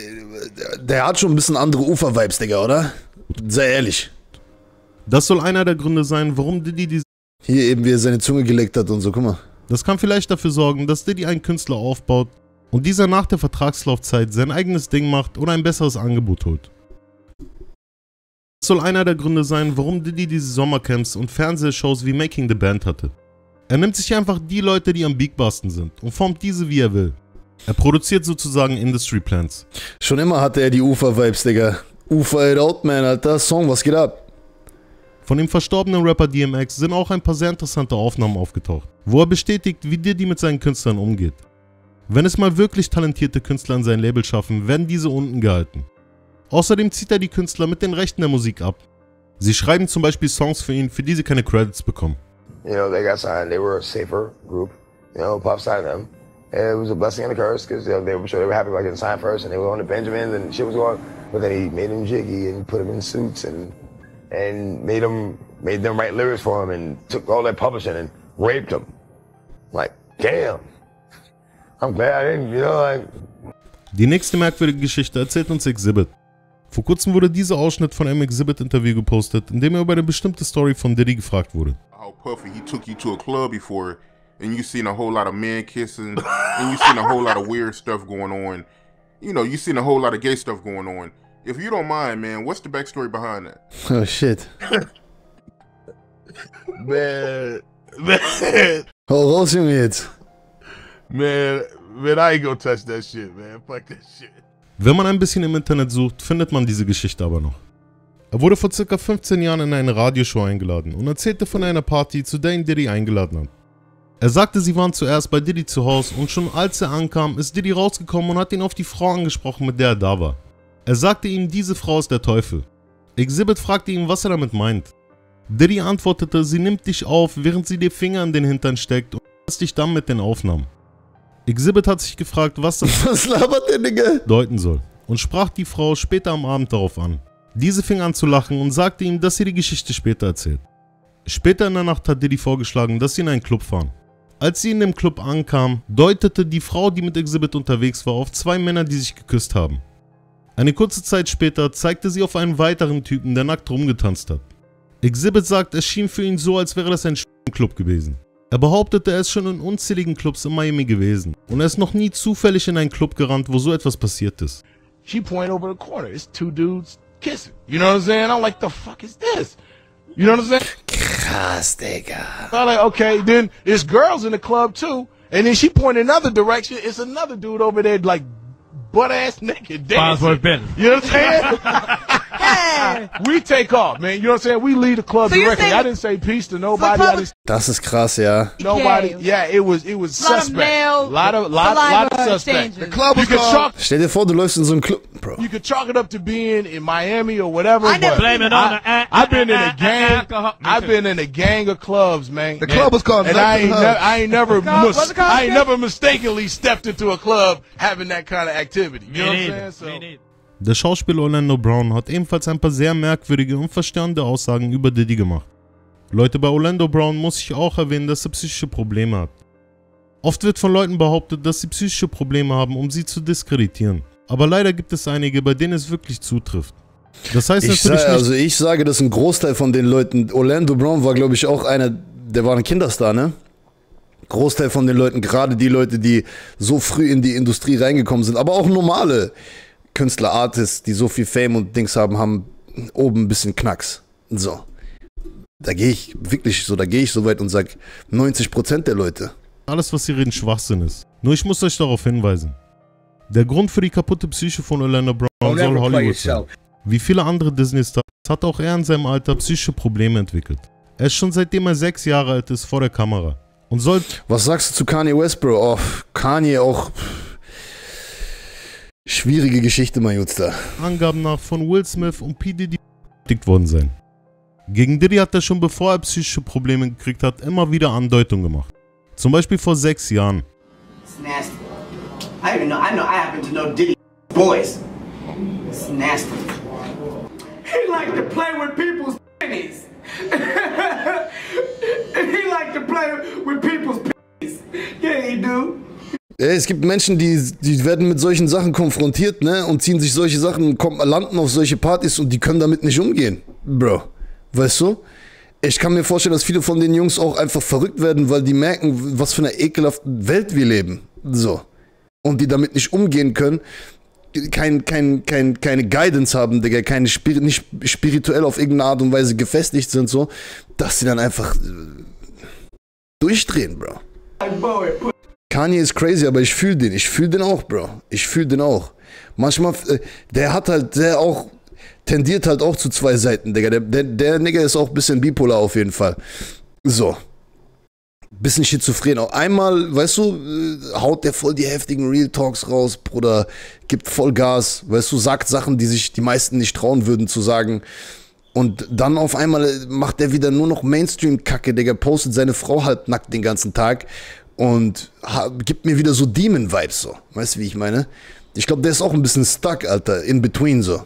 S1: der hat schon ein bisschen andere Ufer-Vibes, Digga, oder? Sei ehrlich.
S2: Das soll einer der Gründe sein, warum Diddy die...
S1: Hier eben, wie er seine Zunge geleckt hat und so, guck mal.
S2: Das kann vielleicht dafür sorgen, dass Diddy einen Künstler aufbaut und dieser nach der Vertragslaufzeit sein eigenes Ding macht oder ein besseres Angebot holt. Das soll einer der Gründe sein, warum Diddy diese Sommercamps und Fernsehshows wie Making the Band hatte. Er nimmt sich einfach die Leute, die am beatbarsten sind und formt diese, wie er will. Er produziert sozusagen Industry Plans.
S1: Schon immer hatte er die Ufer-Vibes, Digga. Ufer it out, man, Alter. Song, was geht ab?
S2: Von dem verstorbenen Rapper D M X sind auch ein paar sehr interessante Aufnahmen aufgetaucht, wo er bestätigt, wie Diddy mit seinen Künstlern umgeht. Wenn es mal wirklich talentierte Künstler an sein Label schaffen, werden diese unten gehalten. Außerdem zieht er die Künstler mit den Rechten der Musik ab. Sie schreiben zum Beispiel Songs für ihn, für die sie keine Credits bekommen.
S10: You know, they got signed. They were a safer group. You know, Pop signed them.
S15: And it was a blessing and a curse because uh, they were sure they were happy about getting signed first, and they were on the Benjamins and shit was going. But then he made them jiggy and put them in suits and and made them made them write lyrics for him and took all that publishing and raped them. Like, damn. I'm glad I didn't, you know, like.
S2: Die nächste merkwürdige Geschichte erzählt uns Exhibit. Vor kurzem wurde dieser Ausschnitt von einem Exhibit-Interview gepostet, in dem er über eine bestimmte Story von Diddy gefragt wurde.
S7: How Puffy, he took you to a club before, and you seen a whole lot of men kissing, and you seen a whole lot of weird stuff going on. You know, you seen a whole lot of gay stuff going on. If you don't mind, man, what's the backstory behind that?
S1: Oh, shit.
S10: Man, man.
S1: Hau raus, Junge, jetzt.
S10: Man, man, I ain't gonna touch that shit, man. Fuck that shit.
S2: Wenn man ein bisschen im Internet sucht, findet man diese Geschichte aber noch. Er wurde vor circa fünfzehn Jahren in eine Radioshow eingeladen und erzählte von einer Party, zu der ihn Diddy eingeladen hat. Er sagte, sie waren zuerst bei Diddy zu Hause und schon als er ankam, ist Diddy rausgekommen und hat ihn auf die Frau angesprochen, mit der er da war. Er sagte ihm, diese Frau ist der Teufel. Exhibit fragte ihn, was er damit meint. Diddy antwortete, sie nimmt dich auf, während sie dir Finger in den Hintern steckt und lässt dich dann mit den Aufnahmen. Exhibit hat sich gefragt, was das
S1: was labert der Digga?
S2: Deuten soll und sprach die Frau später am Abend darauf an. Diese fing an zu lachen und sagte ihm, dass sie die Geschichte später erzählt. Später in der Nacht hat Diddy vorgeschlagen, dass sie in einen Club fahren. Als sie in dem Club ankam, deutete die Frau, die mit Exhibit unterwegs war, auf zwei Männer, die sich geküsst haben. Eine kurze Zeit später zeigte sie auf einen weiteren Typen, der nackt rumgetanzt hat. Exhibit sagt, es schien für ihn so, als wäre das ein Club gewesen. Er behauptete, er ist schon in unzähligen Clubs in Miami gewesen und er ist noch nie zufällig in einen Club gerannt, wo so etwas passiert ist.
S10: She point over the corner. It's two dudes kissing. You know what I'm saying? I'm like, the fuck is this? You know what I'm saying?
S1: Krass, Digga.
S10: I'm like, okay, then there's girls in the club too. And then she point in another direction. It's another dude over there like butt ass naked dancing. You know what I'm saying? We take off, man. You know what I'm saying? We leave the club
S13: So you're
S10: directly.
S13: saying-
S10: I didn't say peace to nobody. I didn't
S1: Das ist krass, ja.
S10: nobody. Yeah, it was it was
S13: Lot of
S10: suspect.
S13: male
S10: lot of lot,
S13: saliva
S10: lot of suspect.
S13: exchanges.
S10: The club was you could chalk
S1: Stell dir vor, du läufst in so einen Club, Bro.
S10: you could chalk it up to being in Miami or whatever.
S13: I never
S10: but
S13: blame it
S10: I,
S13: on the a-
S10: I've been in a
S13: a-
S10: gang.
S13: alcohol. Me
S10: I've
S13: too.
S10: been in a gang of clubs, man.
S16: The club was called
S10: and I ain't,
S16: Knuckle
S10: ne-
S16: Hub.
S10: I ain't never
S13: called-
S10: mis-
S13: what's it called
S10: I ain't
S13: again?
S10: never mistakenly stepped into a club having that kind of activity. You know what I'm saying? So.
S2: Der Schauspieler Orlando Brown hat ebenfalls ein paar sehr merkwürdige und verstörende Aussagen über Diddy gemacht. Leute, bei Orlando Brown muss ich auch erwähnen, dass er psychische Probleme hat. Oft wird von Leuten behauptet, dass sie psychische Probleme haben, um sie zu diskreditieren. Aber leider gibt es einige, bei denen es wirklich zutrifft. Das heißt
S1: Ich
S2: natürlich
S1: sag,
S2: nicht...
S1: also ich sage, dass ein Großteil von den Leuten, Orlando Brown war, glaube ich, auch einer, der war ein Kinderstar, ne? Großteil von den Leuten, gerade die Leute, die so früh in die Industrie reingekommen sind, aber auch normale Künstler, Artists, die so viel Fame und Dings haben, haben oben ein bisschen Knacks. So. Da gehe ich wirklich so, da gehe ich so weit und sage, neunzig Prozent der Leute.
S2: Alles, was sie reden, Schwachsinn ist. Nur ich muss euch darauf hinweisen. Der Grund für die kaputte Psyche von Orlando Brown soll Hollywood sein. Wie viele andere Disney-Stars hat auch er in seinem Alter psychische Probleme entwickelt. Er ist schon seitdem er sechs Jahre alt ist vor der Kamera. Und soll...
S1: Was sagst du zu Kanye West, Bro? Oh, Kanye auch... Schwierige Geschichte, mein Jutster.
S2: Angaben nach von Will Smith und P. Diddy verdächtigt worden sein. Gegen Diddy hat er schon bevor er psychische Probleme gekriegt hat, immer wieder Andeutungen gemacht. Zum Beispiel vor sechs Jahren.
S17: It's nasty. I even know. I know. I happen to know Diddy boys. It's nasty. He like to play with people's pennies. He like to play with people's pennies. Yeah, he do.
S1: Es gibt Menschen, die, die werden mit solchen Sachen konfrontiert, ne, und ziehen sich solche Sachen, kommen, landen auf solche Partys und die können damit nicht umgehen, Bro. Weißt du? Ich kann mir vorstellen, dass viele von den Jungs auch einfach verrückt werden, weil die merken, was für eine ekelhafte Welt wir leben. So. Und die damit nicht umgehen können, kein, kein, kein, keine Guidance haben, Digga, keine Spir nicht spirituell auf irgendeine Art und Weise gefestigt sind, so, dass sie dann einfach äh, durchdrehen, Bro. Kanye ist crazy, aber ich fühle den. Ich fühle den auch, Bro. Ich fühle den auch. Manchmal, äh, der hat halt, der auch, tendiert halt auch zu zwei Seiten, Digga. Der, der, der Nigger ist auch ein bisschen bipolar auf jeden Fall. So. Bisschen schizophren. Auch einmal, weißt du, äh, haut der voll die heftigen Real Talks raus, Bruder. Gibt voll Gas, weißt du, sagt Sachen, die sich die meisten nicht trauen würden zu sagen. Und dann auf einmal macht er wieder nur noch Mainstream-Kacke, Digga. Postet seine Frau halbnackt den ganzen Tag. und gibt mir wieder so Demon-Vibes so. Weißt du, wie ich meine? Ich glaube, der ist auch ein bisschen stuck, Alter, in between so.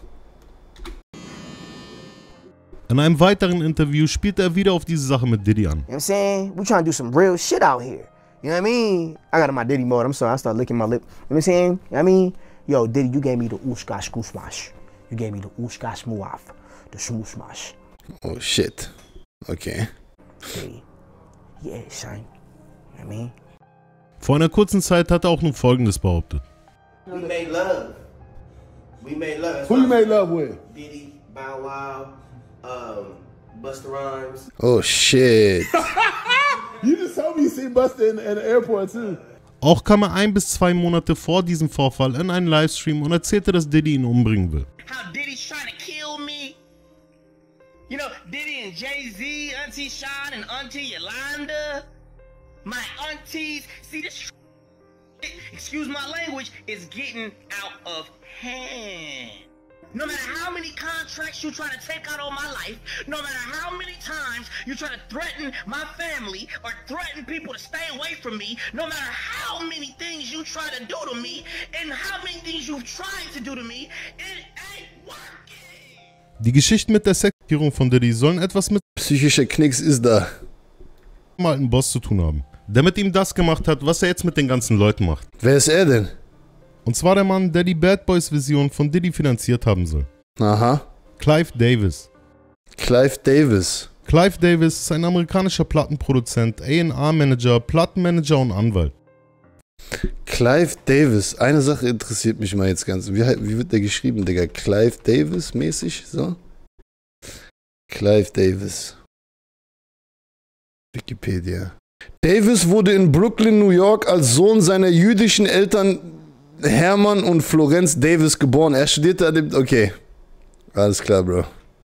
S2: In einem weiteren Interview spielt er wieder auf diese Sache mit Diddy an.
S16: You know what I'm saying? We trying to do some real shit out here. You know what I mean? I got in my Diddy mode. I'm sorry, I started licking my lip. You know what I'm saying? You know what I mean? Yo, Diddy, you gave me the ooshka smash. You gave me the ooshka smuaf. The smash.
S1: Oh shit. Okay.
S16: Hey. Yeah, son. You know what I mean?
S2: Vor einer kurzen Zeit hat er auch nun Folgendes behauptet.
S17: We made love. We made love.
S12: Who you made love with?
S17: Diddy, Bow Wow, um, Busta Rhymes.
S1: Oh shit.
S12: You just told me you seen Busta in, in the airport too.
S2: Auch kam er ein bis zwei Monate vor diesem Vorfall in einen Livestream und erzählte, dass Diddy ihn umbringen will.
S17: How Diddy's trying to kill me. You know, Diddy and Jay-Z, Auntie Sean and Auntie Yolanda. My aunties, see this, excuse my language, is getting out of hand. No matter how many contracts you try to take out on my life, no matter how many times you try to threaten my family or threaten people to stay away from me, no matter how many things you try to do to me and how many things you've tried to do to me, it ain't working.
S2: Die Geschichten mit der Sexualisierung von Diddy sollen etwas mit
S1: psychischer Knicks ist da.
S2: dem alten Boss zu tun haben, der mit ihm das gemacht hat, was er jetzt mit den ganzen Leuten macht.
S1: Wer ist er denn?
S2: Und zwar der Mann, der die Bad Boys Vision von Diddy finanziert haben soll.
S1: Aha.
S2: Clive Davis.
S1: Clive Davis.
S2: Clive Davis ist ein amerikanischer Plattenproduzent, A and R-Manager, Plattenmanager und Anwalt.
S1: Clive Davis. Eine Sache interessiert mich mal jetzt ganz. Wie, wie wird der geschrieben, Digga? Clive Davis mäßig? So? Clive Davis. Wikipedia. Davis wurde in Brooklyn, New York als Sohn seiner jüdischen Eltern Hermann und Florence Davis geboren. Er studierte an dem... Okay. Alles klar, Bro.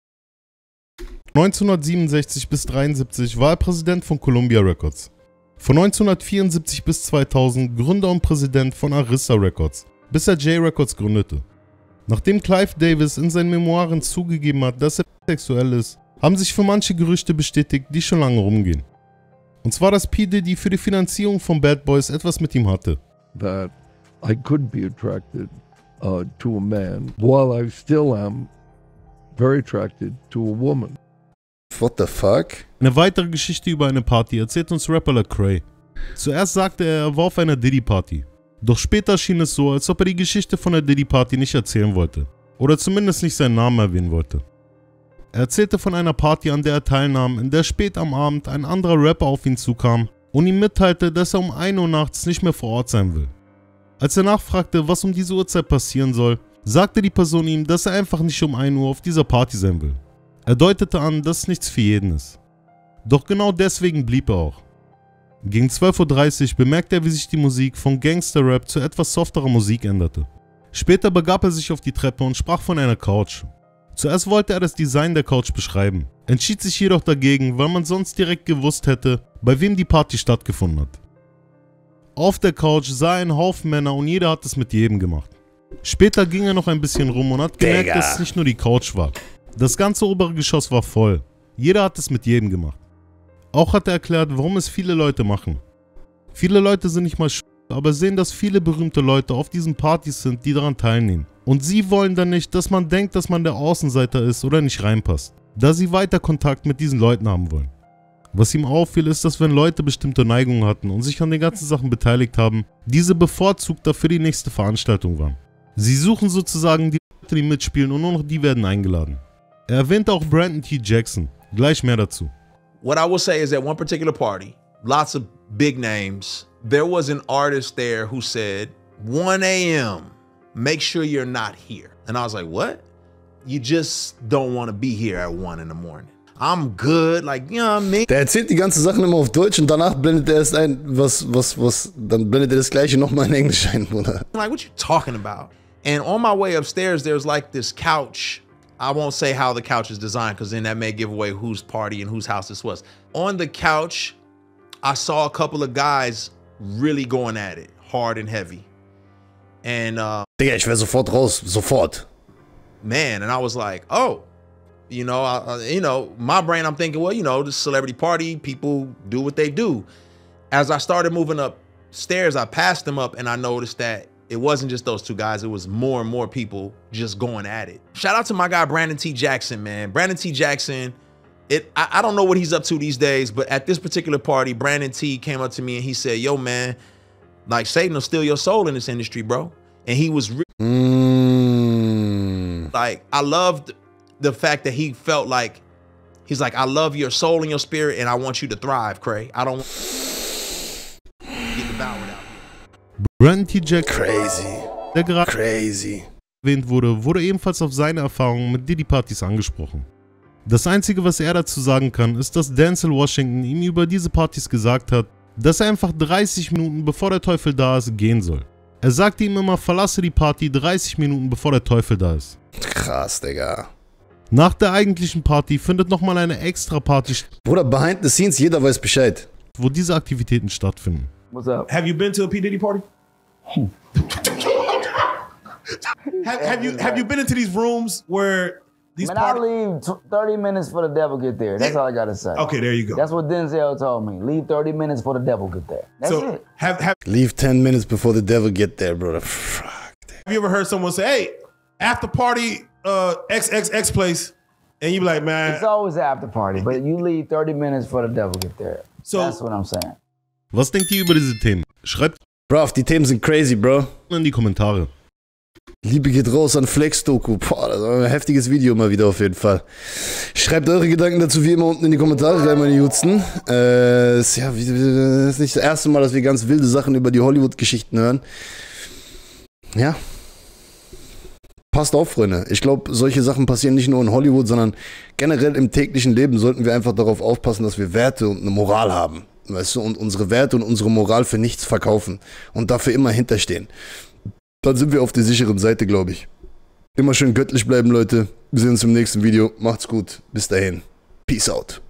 S2: neunzehnhundertsiebenundsechzig bis dreiundsiebzig war er Präsident von Columbia Records. Von neunzehnhundertvierundsiebzig bis zweitausend Gründer und Präsident von Arista Records, bis er J Records gründete. Nachdem Clive Davis in seinen Memoiren zugegeben hat, dass er sexuell ist, haben sich für manche Gerüchte bestätigt, die schon lange rumgehen. Und zwar, dass P. Diddy für die Finanzierung von Bad Boys etwas mit ihm hatte.
S18: That I could be attracted uh, to a man, while I still am very attracted to a woman.
S1: What the fuck?
S2: Eine weitere Geschichte über eine Party erzählt uns Rapper Lecrae. Zuerst sagte er, er war auf einer Diddy-Party. Doch später schien es so, als ob er die Geschichte von der Diddy-Party nicht erzählen wollte. Oder zumindest nicht seinen Namen erwähnen wollte. Er erzählte von einer Party, an der er teilnahm, in der spät am Abend ein anderer Rapper auf ihn zukam und ihm mitteilte, dass er um ein Uhr nachts nicht mehr vor Ort sein will. Als er nachfragte, was um diese Uhrzeit passieren soll, sagte die Person ihm, dass er einfach nicht um ein Uhr auf dieser Party sein will. Er deutete an, dass es nichts für jeden ist. Doch genau deswegen blieb er auch. Gegen zwölf Uhr dreißig bemerkte er, wie sich die Musik von Gangster-Rap zu etwas softerer Musik änderte. Später begab er sich auf die Treppe und sprach von einer Couch. Zuerst wollte er das Design der Couch beschreiben, entschied sich jedoch dagegen, weil man sonst direkt gewusst hätte, bei wem die Party stattgefunden hat. Auf der Couch sah er einen Haufen Männer und jeder hat es mit jedem gemacht. Später ging er noch ein bisschen rum und hat gemerkt,
S1: Digga.
S2: dass es nicht nur die Couch war. Das ganze obere Geschoss war voll. Jeder hat es mit jedem gemacht. Auch hat er erklärt, warum es viele Leute machen. Viele Leute sind nicht mal sch***, aber sehen, dass viele berühmte Leute auf diesen Partys sind, die daran teilnehmen. Und sie wollen dann nicht, dass man denkt, dass man der Außenseiter ist oder nicht reinpasst, da sie weiter Kontakt mit diesen Leuten haben wollen. Was ihm auffiel, ist, dass wenn Leute bestimmte Neigungen hatten und sich an den ganzen Sachen beteiligt haben, diese bevorzugter für die nächste Veranstaltung waren. Sie suchen sozusagen die Leute, die mitspielen und nur noch die werden eingeladen. Er erwähnte auch Brandon T. Jackson. Gleich mehr dazu.
S9: What I will say is at one particular party, lots of big names, there was an artist there who said, one A M, make sure you're not here. And I was like, what? You just don't want to be here at one in the morning. I'm good, like, you know what I mean?
S1: Der erzählt die ganzen Sachen immer auf Deutsch und danach blendet er erst ein, was, was, was, dann blendet er das Gleiche nochmal in Englisch ein, Bruder.
S9: Like, what you talking about? And on my way upstairs, there's like this couch. I won't say how the couch is designed because then that may give away whose party and whose house this was. On the couch, I saw a couple of guys really going at it, hard and heavy. And uh,
S1: Digga, ich wäre sofort raus, sofort.
S9: Man, and I was like, oh, you know, I, you know, my brain, I'm thinking, well, you know, this celebrity party, people do what they do. as I started moving upstairs, I passed them up and I noticed that it wasn't just those two guys. It was more and more people just going at it. Shout out to my guy, Brandon T. Jackson, man. Brandon T. Jackson, it I, I don't know what he's up to these days, but at this particular party, Brandon T. came up to me and he said, yo, man, like Satan will steal your soul in this industry, bro. And he was re-
S1: mm.
S9: like, I loved the fact that he felt like, he's like, I love your soul and your spirit and I want you to thrive, Cray. I don't want get devoured out.
S2: Brandon T. Jackson,
S1: crazy,
S2: der gerade
S1: crazy
S2: erwähnt wurde, wurde ebenfalls auf seine Erfahrungen mit Diddy-Partys angesprochen. Das Einzige, was er dazu sagen kann, ist, dass Denzel Washington ihm über diese Partys gesagt hat, dass er einfach dreißig Minuten bevor der Teufel da ist, gehen soll. Er sagte ihm immer, verlasse die Party dreißig Minuten bevor der Teufel da ist.
S1: Krass, Digga.
S2: Nach der eigentlichen Party findet nochmal eine extra Party statt.
S1: Bruder, behind the scenes, jeder weiß Bescheid.
S2: Wo diese Aktivitäten stattfinden.
S19: What's up?
S10: Have you been to a P. Diddy party? have, have you have you been into these rooms where these
S19: Man,
S10: parties?
S19: I leave thirty minutes for the devil get there. That's all I gotta say.
S10: Okay, there you go.
S19: That's what Denzel told me. Leave thirty minutes for the devil get there. That's
S10: so
S19: it.
S10: Have have
S1: Leave ten minutes before the devil get there, brother.
S10: Have you ever heard someone say, "Hey, after party, uh, X X X place," and you be like, "Man,
S19: it's always after party, but you leave thirty minutes for the devil get there."
S10: So
S19: that's what I'm saying.
S2: Was denkt ihr über diese Themen? Schreibt
S1: Bro, die Themen sind crazy, bro.
S2: in die Kommentare.
S1: Liebe geht raus an Flex-Doku. Boah, das war ein heftiges Video mal wieder auf jeden Fall. Schreibt eure Gedanken dazu wie immer unten in die Kommentare rein, meine Jutzen. Äh, ist ja, das ist nicht das erste Mal, dass wir ganz wilde Sachen über die Hollywood-Geschichten hören. Ja. Passt auf, Freunde. Ich glaube, solche Sachen passieren nicht nur in Hollywood, sondern generell im täglichen Leben sollten wir einfach darauf aufpassen, dass wir Werte und eine Moral haben. Weißt du, und unsere Werte und unsere Moral für nichts verkaufen und dafür immer hinterstehen. Dann sind wir auf der sicheren Seite, glaube ich. Immer schön göttlich bleiben, Leute. Wir sehen uns im nächsten Video. Macht's gut. Bis dahin. Peace out.